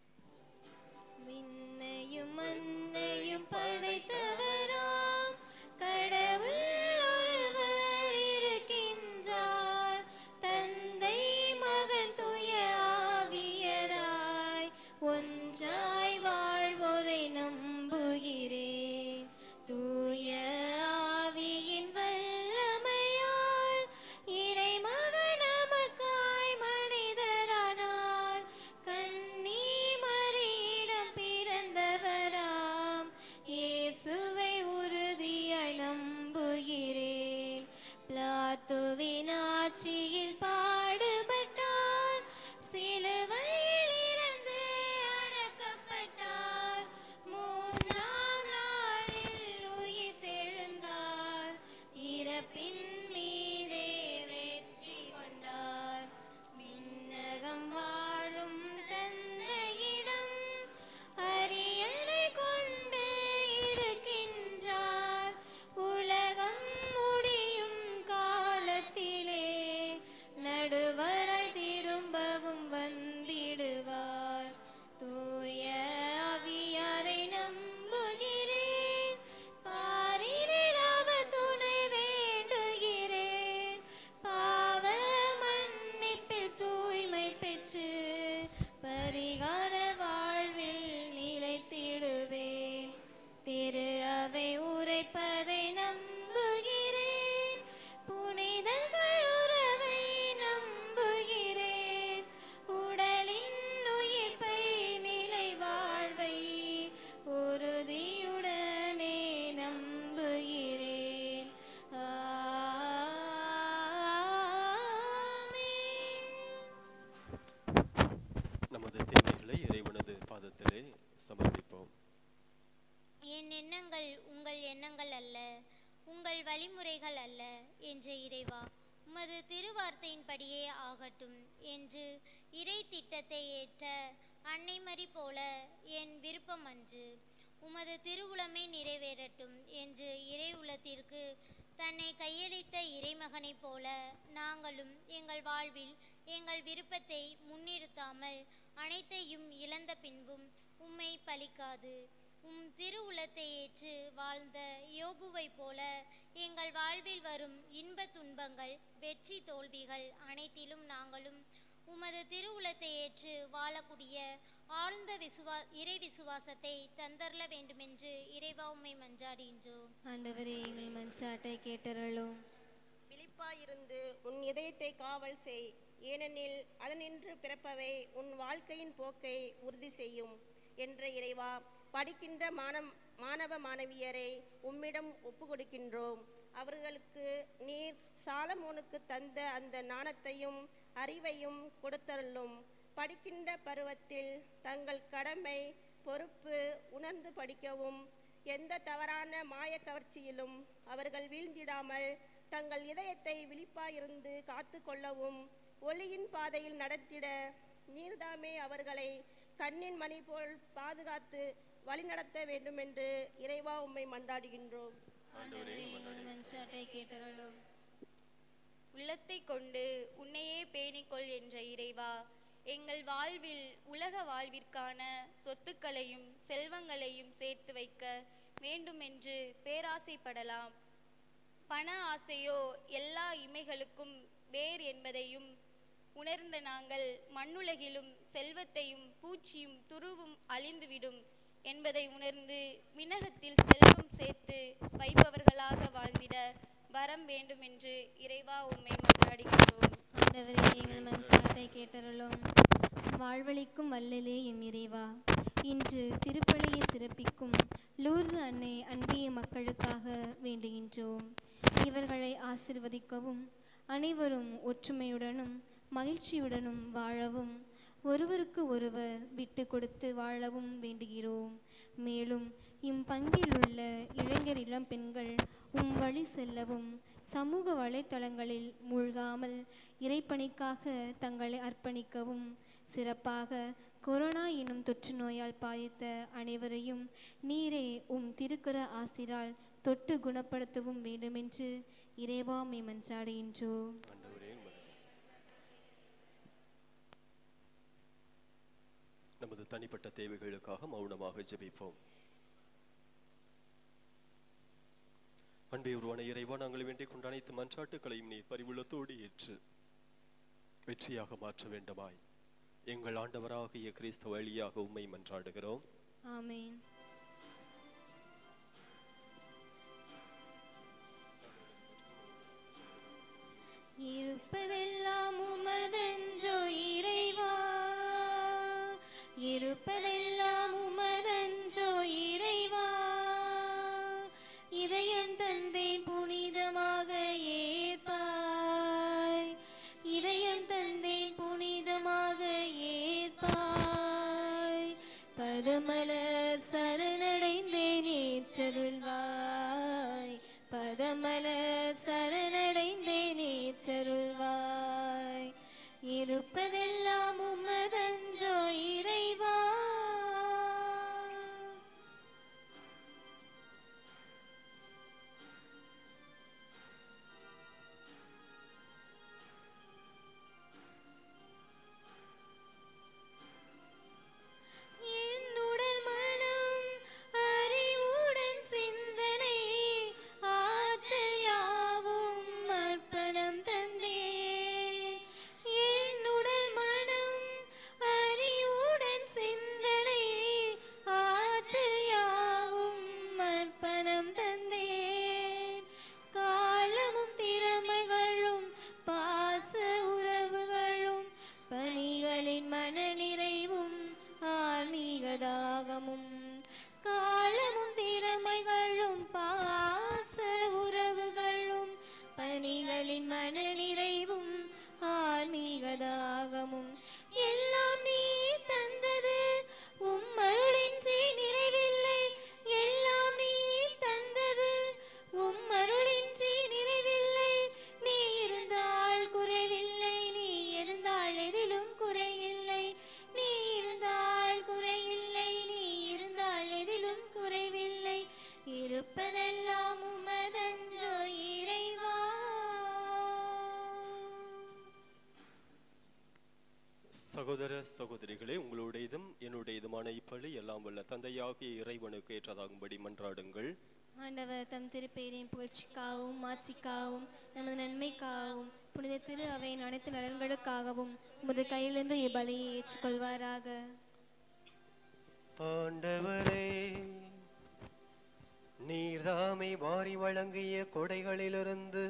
விண்ணையும் மண்ணையும் படைத்தவராம் கடவுள் ஒருவர் இருக்கின்றார், தந்தை மகன் தூய ஆவியராய் ஒன்றாய் வாழ்வோரை நம்பு வழிமுறைகள் அல்ல என்ற இறைவா, உமது திருவார்த்தையின்படியே ஆகட்டும் என்று இறை திட்டத்தை ஏற்ற அன்னைமரி போல என் விருப்பம் அன்று, உமது திருவுளமே நிறைவேறட்டும் என்று இறை உள்ளத்திற்கு தன்னை கையளித்த இறைமகனைப் போல நாங்களும் எங்கள் வாழ்வில் எங்கள் விருப்பத்தை முன்னிறுத்தாமல் அனைத்தையும் இழந்த பின்பும் உம்மை பலிக்காது உம் திருவுளத்தை ஏற்று வாழ்ந்த யோபுவை போல எங்கள் வாழ்வில் வரும் இன்ப துன்பங்கள், வெற்றி தோல்விகள் அனைத்திலும் நாங்களும் உமது திருவுளத்தை ஏற்று வாழக்கூடிய ஆழ்ந்த விசுவா இறை விசுவாசத்தை தந்தரல வேண்டுமென்று இறைவா உம்மை மன்றாடுகின்றோம். ஆண்டவரே, எங்கள் மன்றாட்டை கேட்டருளும். விழிப்பாயிருந்து உன் இதயத்தை காவல் செய், ஏனெனில் அதனின்று பிறப்பவை உன் வாழ்க்கையின் போக்கை உறுதி செய்யும் என்ற இறைவா, படிக்கின்ற மாணவ மாணவ மாணவியரை உம்மிடம் ஒப்பு கொடுக்கின்றோம். அவர்களுக்கு நீர் சாலமோனுக்கு தந்த அந்த ஞானத்தையும் அறிவையும் கொடுத்தருளும். படிக்கின்ற பருவத்தில் தங்கள் கடமை பொறுப்பு உணர்ந்து படிக்கவும், எந்த தவறான மாய கவர்ச்சியிலும் அவர்கள் வீழ்ந்திடாமல் தங்கள் இதயத்தை விழிப்பாயிருந்து காத்து கொள்ளவும், ஒளியின் பாதையில் நடத்திட நீர்தாமே அவர்களை கண்ணின் மணி போல் பாதுகாத்து வழிநடத்த வேண்டும் என்று இறைவா உம்மை மன்றாடுகின்றோம். உள்ளத்தை கொண்டு உன்னையே பேணிக்கொள் என்ற இறைவா, எங்கள் வாழ்வில் உலக வாழ்விற்கான சொத்துக்களையும் செல்வங்களையும் சேர்த்து வைக்க வேண்டும் என்று பேராசைப்படலாம். பண ஆசையோ எல்லா இமைகளுக்கும் வேர் என்பதையும் உணர்ந்த நாங்கள் மண்ணுலகிலும் செல்வத்தையும் பூச்சியும் துருவும் அழிந்துவிடும் என்பதை உணர்ந்து விண்ணகத்தில் செல்வம் சேர்த்து வைப்பவர்களாக வாழ்ந்திட வரம் வேண்டும் என்று இறைவா உம்மை மன்றாடுகின்றோம். ஆண்டவரே, எங்கள் மன்றாட்டை கேட்டருளும். வாழ்வளிக்கும் வல்லலே எம் இறைவா, இன்று திருப்பலியை சிறப்பிக்கும் லூர்து அன்னை அன்பிய மக்களுக்காக வேண்டுகின்றோம். இவர்களை ஆசிர்வதிக்கவும், அனைவரும் ஒற்றுமையுடனும் மகிழ்ச்சியுடனும் வாழவும், ஒருவருக்கு ஒருவர் விட்டு கொடுத்து வாழவும் வேண்டுகிறோம். மேலும் இம் பங்கில் உள்ள இளைஞர் இளம் பெண்கள் உம் வழி செல்லவும், சமூக வலைத்தளங்களில் மூழ்காமல் இறைப்பணிக்காக தங்களை அர்ப்பணிக்கவும், சிறப்பாக கொரோனா எனும் தொற்று நோயால் பாதித்த அனைவரையும் நீரே உம் திருக்கர ஆசிரால் தொட்டு குணப்படுத்தவும் வேண்டுமென்று இறைவா உம்மை மன்றாடுகின்றோம். நமது தனிப்பட்ட தேவைகளுக்காக மௌனமாக ஜெபிப்போம். அன்பே உருவான இறைவா, நாங்கள் வேண்டிக் கொண்ட அனைத்து மன்றாட்டுகளையும் நீர் பரிவுள்ளத்தோடு ஏற்று வெற்றியாக மாற்ற வேண்டுமாய் எங்கள் ஆண்டவராகிய கிறிஸ்து வழியாக உம்மை மன்றாடுகிறோம். ஆமென். இருப்பதெல்லாம் உமதென்றோ இறைவா, இருப்பதெல்லாம் உமதென்றோ இறைவா, இதயம் தந்தை புனிதமாக ஏற்பாய், இதயம் தந்தை புனிதமாக ஏற்பாய், பதமலர் சரணடைந்தேன் ஏற்றருள்வாய், பதமலர் சரணடைந்தேன் ஏற்றருள்வாய், இருப்பதெல்லாம் உமதென்றோ இறைவா. என்னுடல் மனம் அறிவுடன் சிந்தனை ஆற்றல் யாவும் அர்ப்பணம் தந்தேன், என்னுடல் மனம் அறிவுடன் சிந்தனை ஆற்றல் யாவும் அர்ப்பணம் தந்தேன், காலமும் திறமைகளும் பாச உறவுகளும் பணிகளின் மனநிறைவும் ஆன்மீகதாகமும், காலமும் திறமைகளும் பாச உறவுகளும் பணிகளின் மனநிறைவும் ஆன்மீகதாகமும், எல்லாம் நீ தந்தது உம் அருளின்றி நிறைவில்லை, எல்லாம் நீ தந்தது உம் அருளின்றி சகோதர சகோதரிகளே, உங்களுடையதும் என்னுடையதுமான இப்பலி எல்லாம் வல்ல தந்தையாகிய இறைவனுக்கு ஏற்றதாகும்படி மன்றாடுங்கள். ஆண்டவர் தம் திருப்பெயரின் புகழ்ச்சிக்காகவும் மாட்சிக்காகவும் நமது நன்மைக்காகவும் புனித திரு அவையின் அனைத்து நலன்களுக்காகவும் உமது கையிலிருந்து இப்பலியை ஏற்றுக்கொள்வாராக. ஆண்டவரே, நீர்தாமை வாரி வழங்கிய கொடைகளிலிருந்து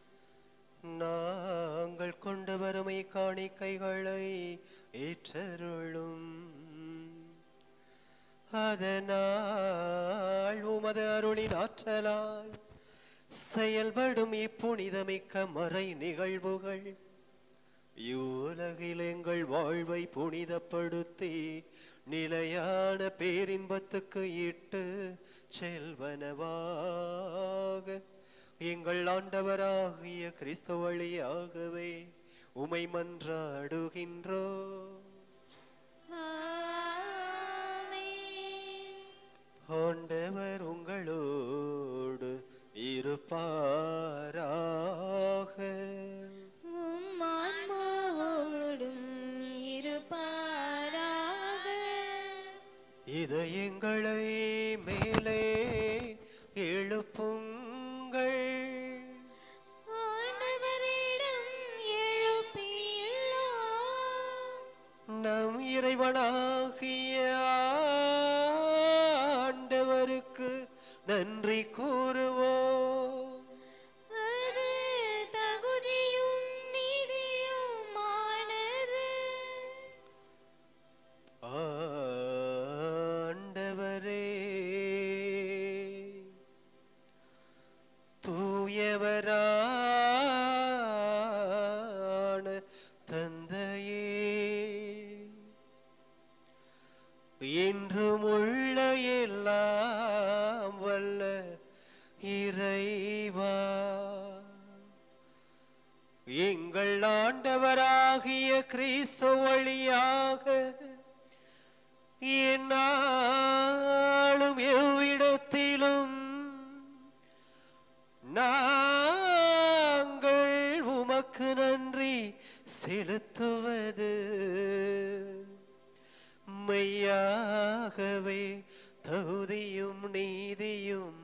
நாங்கள் கொண்டு வறுமை காணிக்கைகளை ஏற்றருளும். அதனால் உமது அருளின் ஆற்றலால் செயல்படும் இப்புனிதமிக்க மறை நிகழ்வுகள் இவ்வுலகில் எங்கள் வாழ்வை புனிதப்படுத்தி நிலையான பேரின்பத்துக்கு இட்டு செல்வனவாக எங்கள் ஆண்டவராகிய கிறிஸ்து வழியாகவே உமை மன்றாடுகின்றோம். ஆண்டவர் உங்களோடு இருப்பாராக. உம் ஆன்மாவோடும் இருப்பாராக. இதயங்களை மேலே எழுப்புங்கள். ஆண்டவரிடம் எழுப்பியுள்ளோம். நம் இறைவனாகிய ஆண்டவருக்கு நன்றி கூறுவோம். அது தகுதியும் நீதியுமானது. ஆண்டவரே, தூயவரான தந்தையே, என்றும் உள்ள எல்லாம் வல்ல இறைவா, எங்கள் ஆண்டவராகிய கிறிஸ்து வழியாக எந்நாளும் எவ்விடத்திலும் நாங்கள் உமக்கு நன்றி செலுத்துவது மெய்யாகவே தகுதியும் நீதியும்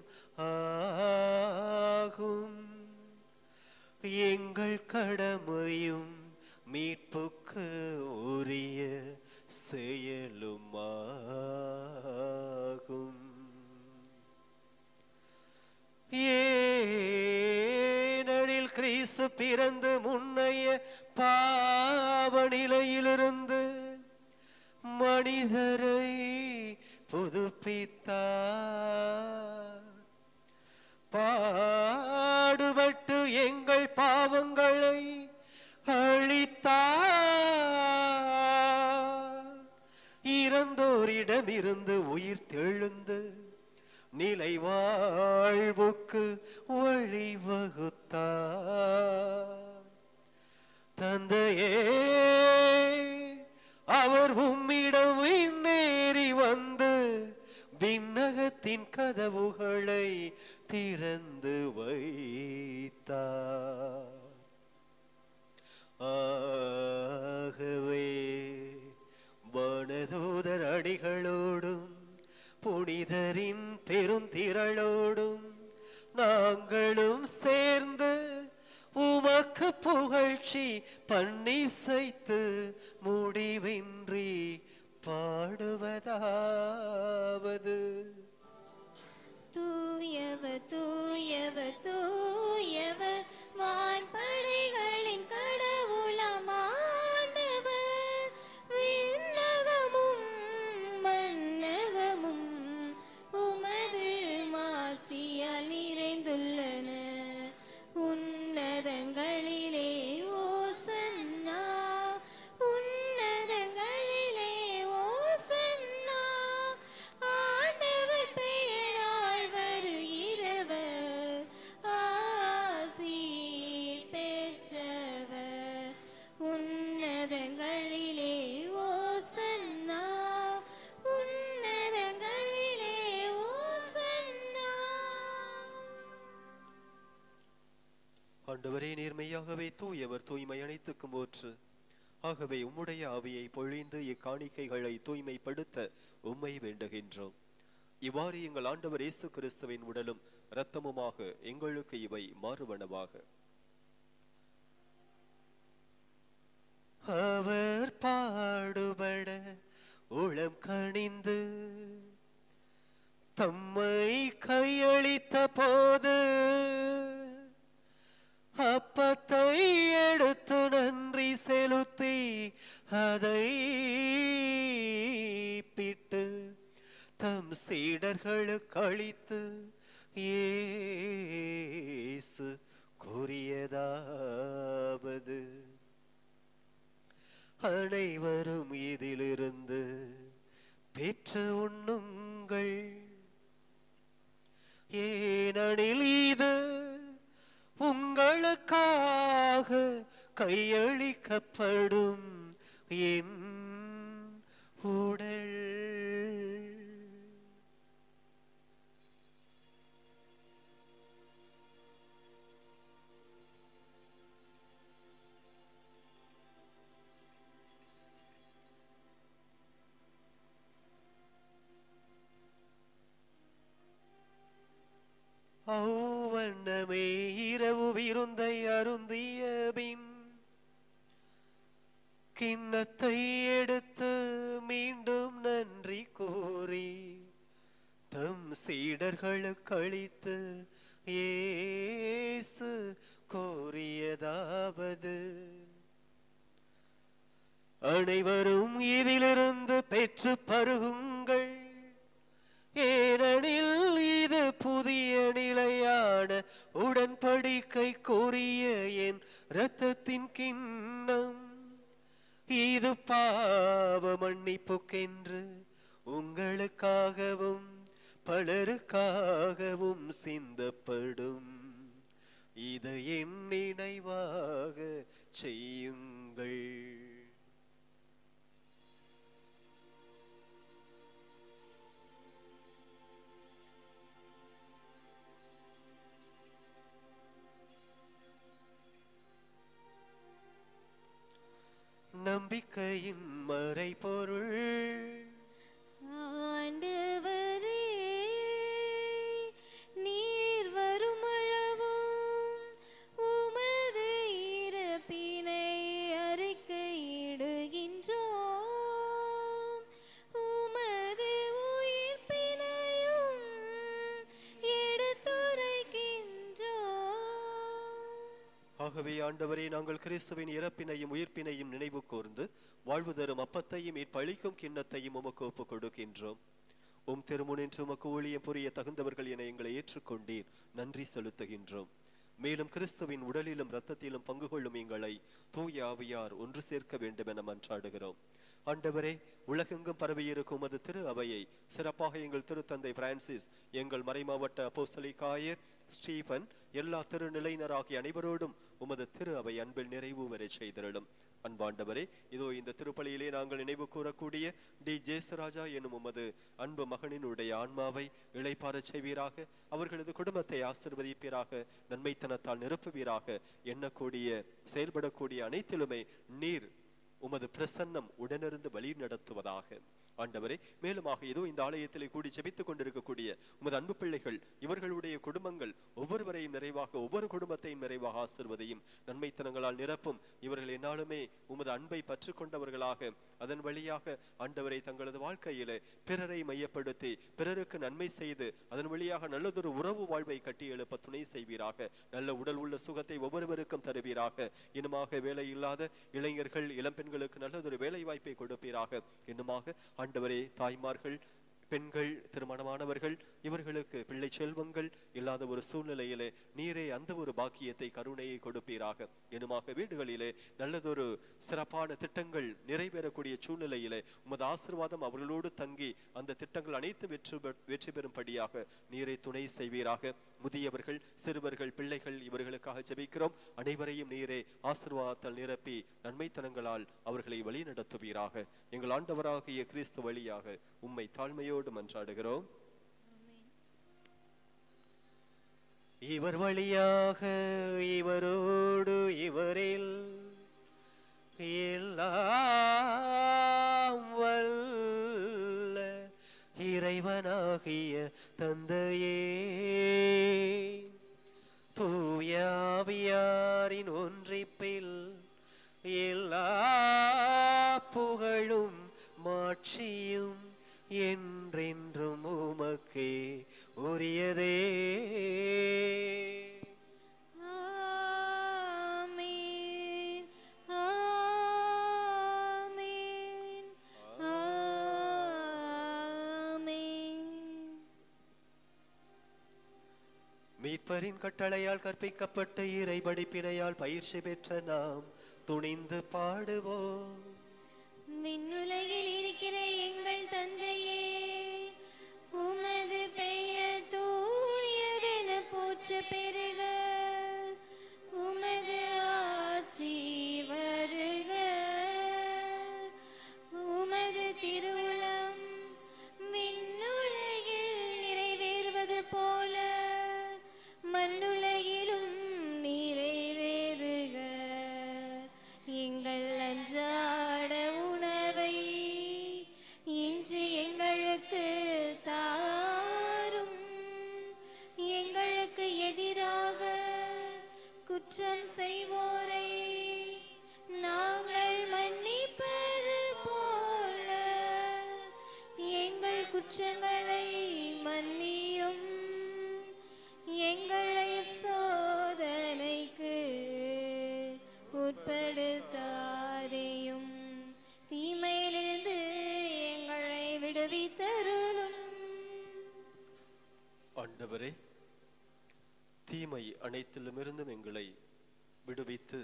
ஆகும். எங்கள் கடமையும் மீட்புக்கு உரிய செயலுமாகும். ஏனெனில் கிறிஸ்து பிறந்து முன்னைய பாவ நிலையிலிருந்து மனிதரை புதுப்பித்தார். பாடுபட்டு எங்கள் பாவங்களை அழித்தார். இறந்தோரிடமிருந்து உயிர் தெழுந்து நிலை வாழ்வுக்கு வழிவகுத்தார். தந்தையே, அவர் உம்மிடம் விண்ணேறி வந்து விண்ணகத்தின் கதவுகளை திறந்து வைத்தார். ஆகவே வானதூதர் அடிகளோடும் புனிதரின் பெருந்திரளோடும் நாங்களும் சேர்ந்து உமக்கு புகழ்ச்சி பன்னிசைத்து முடிவின்றி பாடுவதாவது. தூயவர் தூயவர் தூயவர் வான்படைகளின் கடவுளாம் ஆண்டவர். விண்ணகமும் மண்ணகமும் உமது மாட்சியால் நிறைந்துள்ளன. உன்னதங்களிலே ஓசன்னா, உன்னதங்களிலே ஓசன்னா. ஆண்டவர் பெயரால் வருகிறவர் ஆசி பெற்றவர். உன்னதங்களிலே ஓசன்னா, உன்னதங்களிலே ஓசன்னா. ஆண்டவரே, நேர்மையாகவே தூயவர், தூய்மை அனைத்துக்கும் போற்று. ஆகவே உம்முடைய ஆவியை பொழிந்து இக்காணிக்கைகளை தூய்மைப்படுத்த உம்மை வேண்டுகின்றோம். இவ்வாறு எங்கள் ஆண்டவர் இயேசு கிறிஸ்துவின் உடலும் இரத்தமுமாக எங்களுக்கு இவை மாறுவனவாக. அவர் பாடுபட உளம் கனிந்து தம்மை கையளித்த போது அப்பத்தை எடுத்து நன்றி செலுத்தி அதை பிட்டு தம் சீடர்களுக்கு அளித்து இயேசு கூறியதாவது, அனைவரும் இதிலிருந்து பெற்று உண்ணுங்கள், ஏனெனில் இது உங்களுக்காக கையளிக்கப்படும் என் உடல். அவ்வண்ணமே இரவு விருந்தை அருந்திய பின் கிண்ணத்தை எடுத்து மீண்டும் நன்றி கூறி தம் சீடர்களுக்கு அளித்து இயேசு கூறியதாவது, அனைவரும் இதிலிருந்து பெற்று பருகுங்கள், ஏனெனில் இது புதிய நிலையான உடன்படிக்கை கூறிய என் இரத்தத்தின் கிண்ணம். இது பாவ மன்னிப்புக்கென்று உங்களுக்காகவும் பலருக்காகவும் சிந்தப்படும். இதை என் நினைவாக செய்யுங்கள். நம்பிக்கையின் மறைபொருள், ஆண்டவரே நீர் வருமளவும் உமது இறப்பினை அறிக்கையிடுகின்றோம், உமது உயிர்ப்பினையும் எடுத்துரைக்கின்றோம். ஆகவே ஆண்டவரே, நாங்கள் கிறிஸ்துவின் இறப்பினையும் உயிர்ப்பினையும் நினைவு கூர்ந்து வாழ்வு தரும் அப்பத்தையும் இப்பழிக்கும் கிண்ணத்தையும் உமக்கு ஒப்புக் கொடுக்கின்றோம். உம் திருமுனின்று உமக்கு ஊழியம் புரிய தகுந்தவர்கள் என எங்களை ஏற்றுக்கொண்டீர், நன்றி செலுத்துகின்றோம். மேலும் கிறிஸ்துவின் உடலிலும் இரத்தத்திலும் பங்கு கொள்ளும் எங்களை தூய ஆவியார் ஒன்று சேர்க்க வேண்டும் என மன்றாடுகிறோம். ஆண்டவரே, உலகெங்கும் பரவியிருக்கும் உமது திரு அவையை சிறப்பாக எங்கள் திருத்தந்தை பிரான்சிஸ், எங்கள் மறைமாவட்ட அப்போஸ்தலிக் ஆயர் ஸ்டீபன், எல்லா திருநிலையினராகிய அனைவரோடும் உமது திரு அவை அன்பில் நிறைவு வரை செய்திருளும். அன்பாண்டவரே, இதோ இந்த திருப்பலியிலே நாங்கள் நினைவு கூறக்கூடிய டி ஜேசுராஜா எனும் உமது அன்பு மகனினுடைய ஆன்மாவை இளைப்பாறச் செய்வீராக, அவர்களது குடும்பத்தை ஆசீர்வதிப்பீராக, நன்மைத்தனத்தால் நிரப்புவீராக. எண்ணக்கூடிய செயல்படக்கூடிய அனைத்திலுமே நீர் உமது பிரசன்னம் உடனிருந்து வழி நடத்துவதாக. ஆண்டவரே, மேலுமாக இதோ இந்த ஆலயத்திலே கூடி ஜெபித்துக் கொண்டிருக்கக்கூடிய உமது அன்பு பிள்ளைகள், இவர்களுடைய குடும்பங்கள் ஒவ்வொருவரையும் நிறைவாக, ஒவ்வொரு குடும்பத்தையும் நிறைவாக ஆசீர்வதியும், நன்மைத்தனங்களால் நிரப்பும். இவர்கள் என்னாலுமே உமது அன்பை பற்று கொண்டவர்களாக, அதன் வழியாக ஆண்டவரை தங்களது வாழ்க்கையிலே பிறரை மையப்படுத்தி பிறருக்கு நன்மை செய்து அதன் வழியாக நல்லதொரு உறவு வாழ்வை கட்டி எழுப்ப துணை செய்வீராக. நல்ல உடல் உள்ள சுகத்தை ஒவ்வொருவருக்கும் தருவீராக. இன்னுமாக வேலை இல்லாத இளைஞர்கள் இளம்பெண்களுக்கு நல்லதொரு வேலை வாய்ப்பை கொடுப்பீராக. இன்னுமாக ஆண்டவரே, தாய்மார்கள், பெண்கள், திருமணமானவர்கள், இவர்களுக்கு பிள்ளை செல்வங்கள் இல்லாத ஒரு சூழ்நிலையிலே நீரே அந்த ஒரு பாக்கியத்தை, கருணையை கொடுப்பீராக. எனுமாக வீடுகளிலே நல்லதொரு சிறப்பான திட்டங்கள் நிறைவேறக்கூடிய சூழ்நிலையிலே உமது ஆசீர்வாதம் அவர்களோடு தங்கி அந்த திட்டங்கள் அனைத்து வெற்றி வெற்றி பெறும்படியாக நீரை துணை செய்வீராக. முதியவர்கள், சிறுவர்கள், பிள்ளைகள், இவர்களுக்காக ஜெபிக்கிறோம். அனைவரையும் நீரே ஆசீர்வாதத்தால் நிரப்பி நன்மைத்தனங்களால் அவர்களை வழி நடத்துவீராக. எங்கள் ஆண்டவராகிய கிறிஸ்து வழியாக உம்மை தாழ்மையோடு மன்றாடுகிறோம். இவர் வழியாக, இவரோடு, இவரில் எல்லாம் வல்ல இறைவனாகிய தந்தையே, தூய ஆவியாரின் ஒன்றிப்பில் எல்லா புகழும் மாட்சியும் என்றென்றும் உமக்கே உரியதே. ஆமென், ஆமென், ஆமென். மீட்பரின் கட்டளையால் கற்பிக்கப்பட்ட இறை படிப்பினையால் பயிற்சி பெற்ற நாம் துணிந்து பாடுவோம். விண்ணுலகில் இருக்கிற எங்கள் தந்தையே, உமது பெயர் தூயதென போற்ற பெருக, உமது ஆட்சி வருக, உமது திருவுளம் விண்ணுலகில் நிறைவேறுவது போல மண்ணுலகிலும் நிறைவேறுக. எங்கள் அன்றாட உணவை இன்று எங்களுக்கு தாரும். எங்களுக்கு எதிராக குற்றம் செய்வோரை நாங்கள் மன்னிப்பது போல எங்கள் குற்றங்களை மன்னியும். எங்களை சோதனைக்கு உட்படுத்தாதேயும், தீமையிலிருந்து எங்களை விடுவித்தருளும். ஆண்டவரே, தீமை அனைத்திலுமிருந்தும் எங்களை விடுவித்து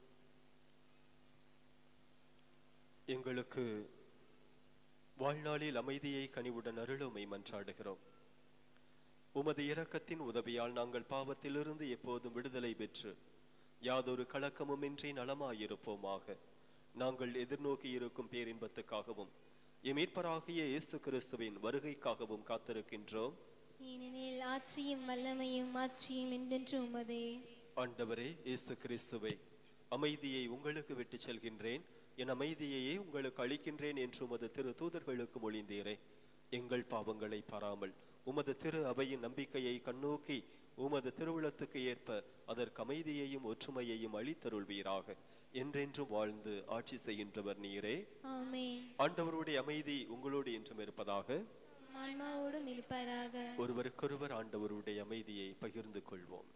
எங்களுக்கு வாழ்நாளில் அமைதியை கனிவுடன் அருளுமை மன்றாடுகிறோம். உமது இரக்கத்தின் உதவியால் நாங்கள் பாவத்திலிருந்து எப்போதும் விடுதலை பெற்று யாதொரு கலக்கமுமின்றி நலமாயிருப்போமாக. நாங்கள் எதிர்நோக்கி இருக்கும் பேரின்பத்துக்காகவும் எமீட்பராகிய இயேசு கிறிஸ்துவின் வருகைக்காகவும் காத்திருக்கின்றோம். ஏனெனில் ஆட்சியும் வல்லமையும் ஆட்சியும் என்றென்று உமதே. ஆண்டவரே இயேசு கிறிஸ்துவை, அமைதியை உங்களுக்கு விட்டு செல்கின்றேன், என் அமைதியையே உங்களுக்கு அளிக்கின்றேன் என்று உமது திரு தூதர்களுக்கு மொழிந்தீரே. எங்கள் பாவங்களை பாராமல் உமது திரு அவையின் நம்பிக்கையை கண்ணோக்கி உமது திருவுளத்துக்கு ஏற்ப அதற்கு அமைதியையும் ஒற்றுமையையும் அளித்தருள்வீராக. என்றென்றும் வாழ்ந்து ஆட்சி செய்கின்றவர் நீரே. ஆமென். ஆண்டவருடைய அமைதி உங்களோடு என்றும் இருப்பதாக. ஆன்மாவோடும் இருப்பாராக. ஒருவருக்கொருவர் ஆண்டவருடைய அமைதியை பகிர்ந்து கொள்வோம்.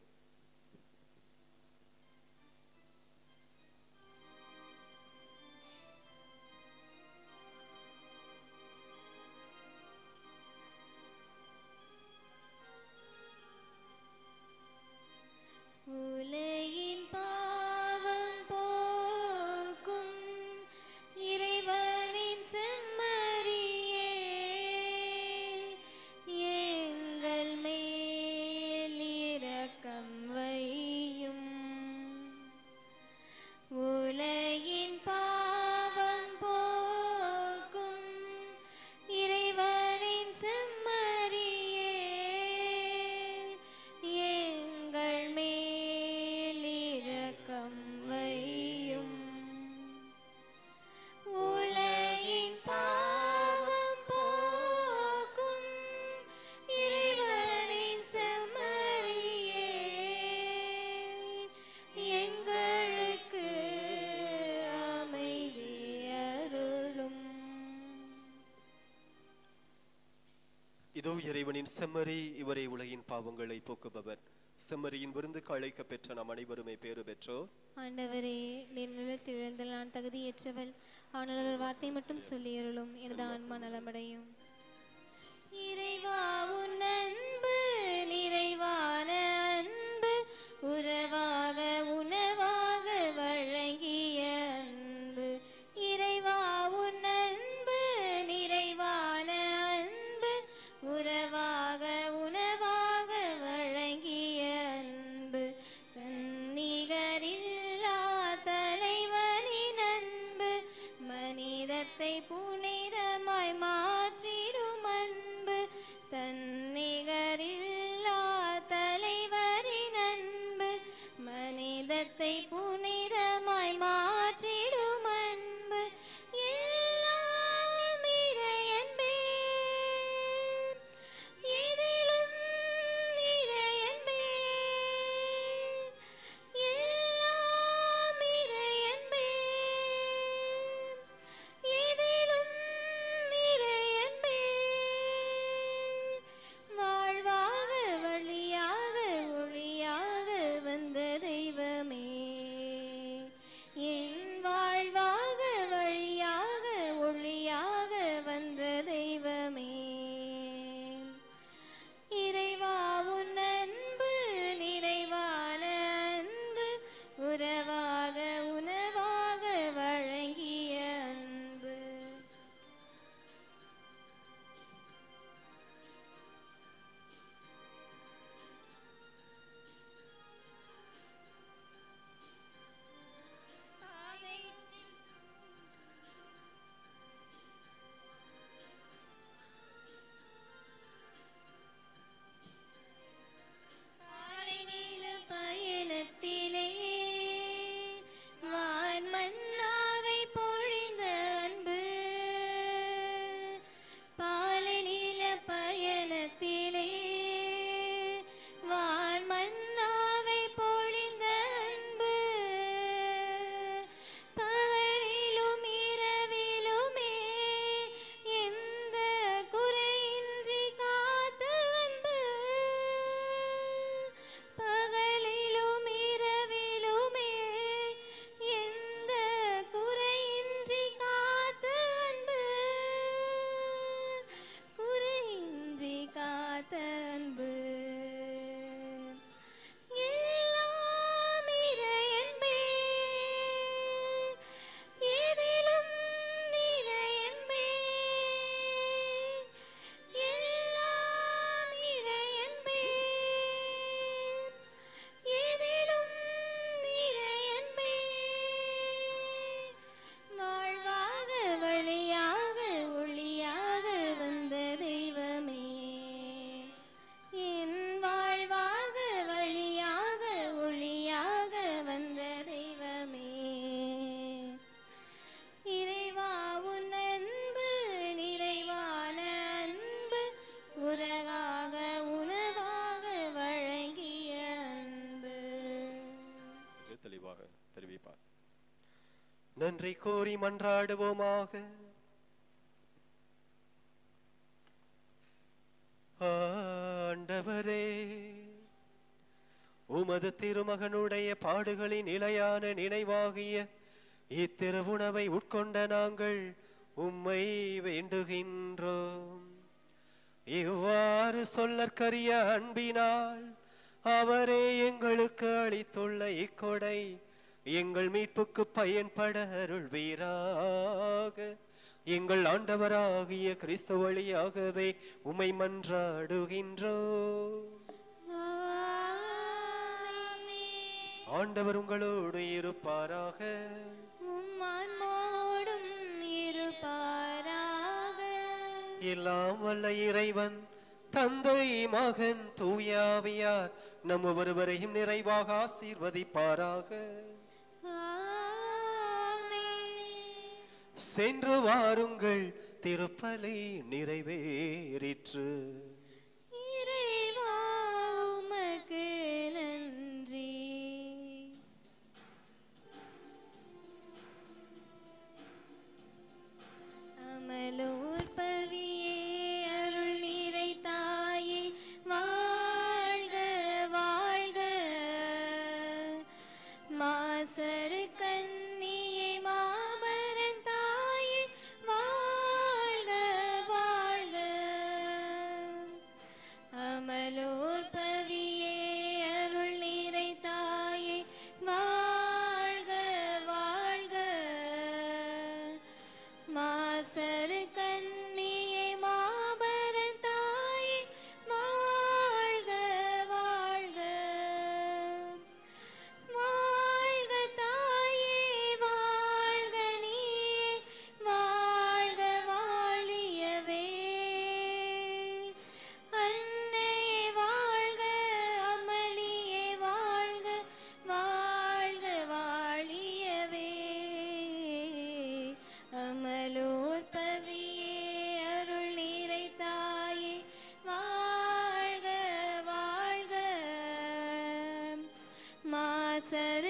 உலகின் பாவம் போக்கும் இறைவனின் செம்மறியே, எங்கள் மேல் இரக்கம் வையும். உலகின் பாவம் போக்கும் இறைவனின் செம்மறியே, எங்கள் மேல் இரக்கம் வையும். உலகின் பாவம் போக்கும் இறைவனின் செம்மறியே, எங்களுக்கு அமைதி அருளும். இதோ இறைவனின் செம்மறி, இவரை உலகின் பாவங்களை போக்குபவர். செம்மறியின் விருந்துக்கு அழைக்க பெற்ற நாம் அனைவருமே பேறு பெற்றோர். ஆண்டவரே, நீர் நிலத்தில் எழுந்த நான் தகுதியற்றவள், ஆனால் ஒரு வார்த்தை மட்டும் சொல்லி அருளும், எனது ஆன்மா நலமடையும். இறைவா, உன் அன்பு நிறைவான அன்பு, உறவாக உணவாக வழங்கிய அன்பு. இறைவா, உன் அன்பு நிறைவான அன்பு, உறவாக உணவாக வழங்கிய அன்பு. தன்னிகரில்லா தலைவனின் அன்பு, மனிதத்தை புனிதமாய் மாற்றிடும் அன்பு. தன்னிகரில்லா நன்றி கூறி மன்றாடுவோமாக. ஆண்டவரே, உமது திருமகனுடைய பாடுகளின் நிலையான நினைவாகிய இத்திருவுணவை உட்கொண்ட நாங்கள் உம்மை வேண்டுகின்றோம். இவ்வாறு சொல்லற்கரிய அன்பினால் அவரே எங்களுக்கு அளித்துள்ள இக்கொடை எங்கள் மீட்புக்கு பயன்பட அருள்வீராக. எங்கள் ஆண்டவராகிய கிறிஸ்து வழியாகவே உம்மை மன்றாடுகின்றோம். ஆண்டவர் உங்களோடு இருப்பாராக. உம்மான்மோடும் இருப்பாராக. எல்லாம் வல்ல இறைவன் தந்தை, மகன், தூயாவியார் நம் ஒவ்வொருவரையும் நிறைவாக ஆசீர்வதிப்பாராக. சென்று வாருங்கள், திருப்பலி நிறைவேறிற்று. இறைவா உமக்கு நன்றி. அமலோர் பவியே அருள் நிறை தாயே வாழ்க வாழ்க. மாசரு கன்னியே மாபரன் தாயே வாழ்க வாழ்க. அமலோர் பவியே அருள் நிறை தாயே வாழ்க வாழ்க. மாசரு கன்னியே மாபரன் தாயே வாழ்க வாழ்க. வாழ்க தாயே வாழ்க நீயே வாழ்க வாழியவே. அன்னையே வாழ்க அமளியே வாழ்க வாழ்க வாழியவே. அமலோர் பவியே அருள் நிறை தாயே வாழ்க வாழ்க. மாசரு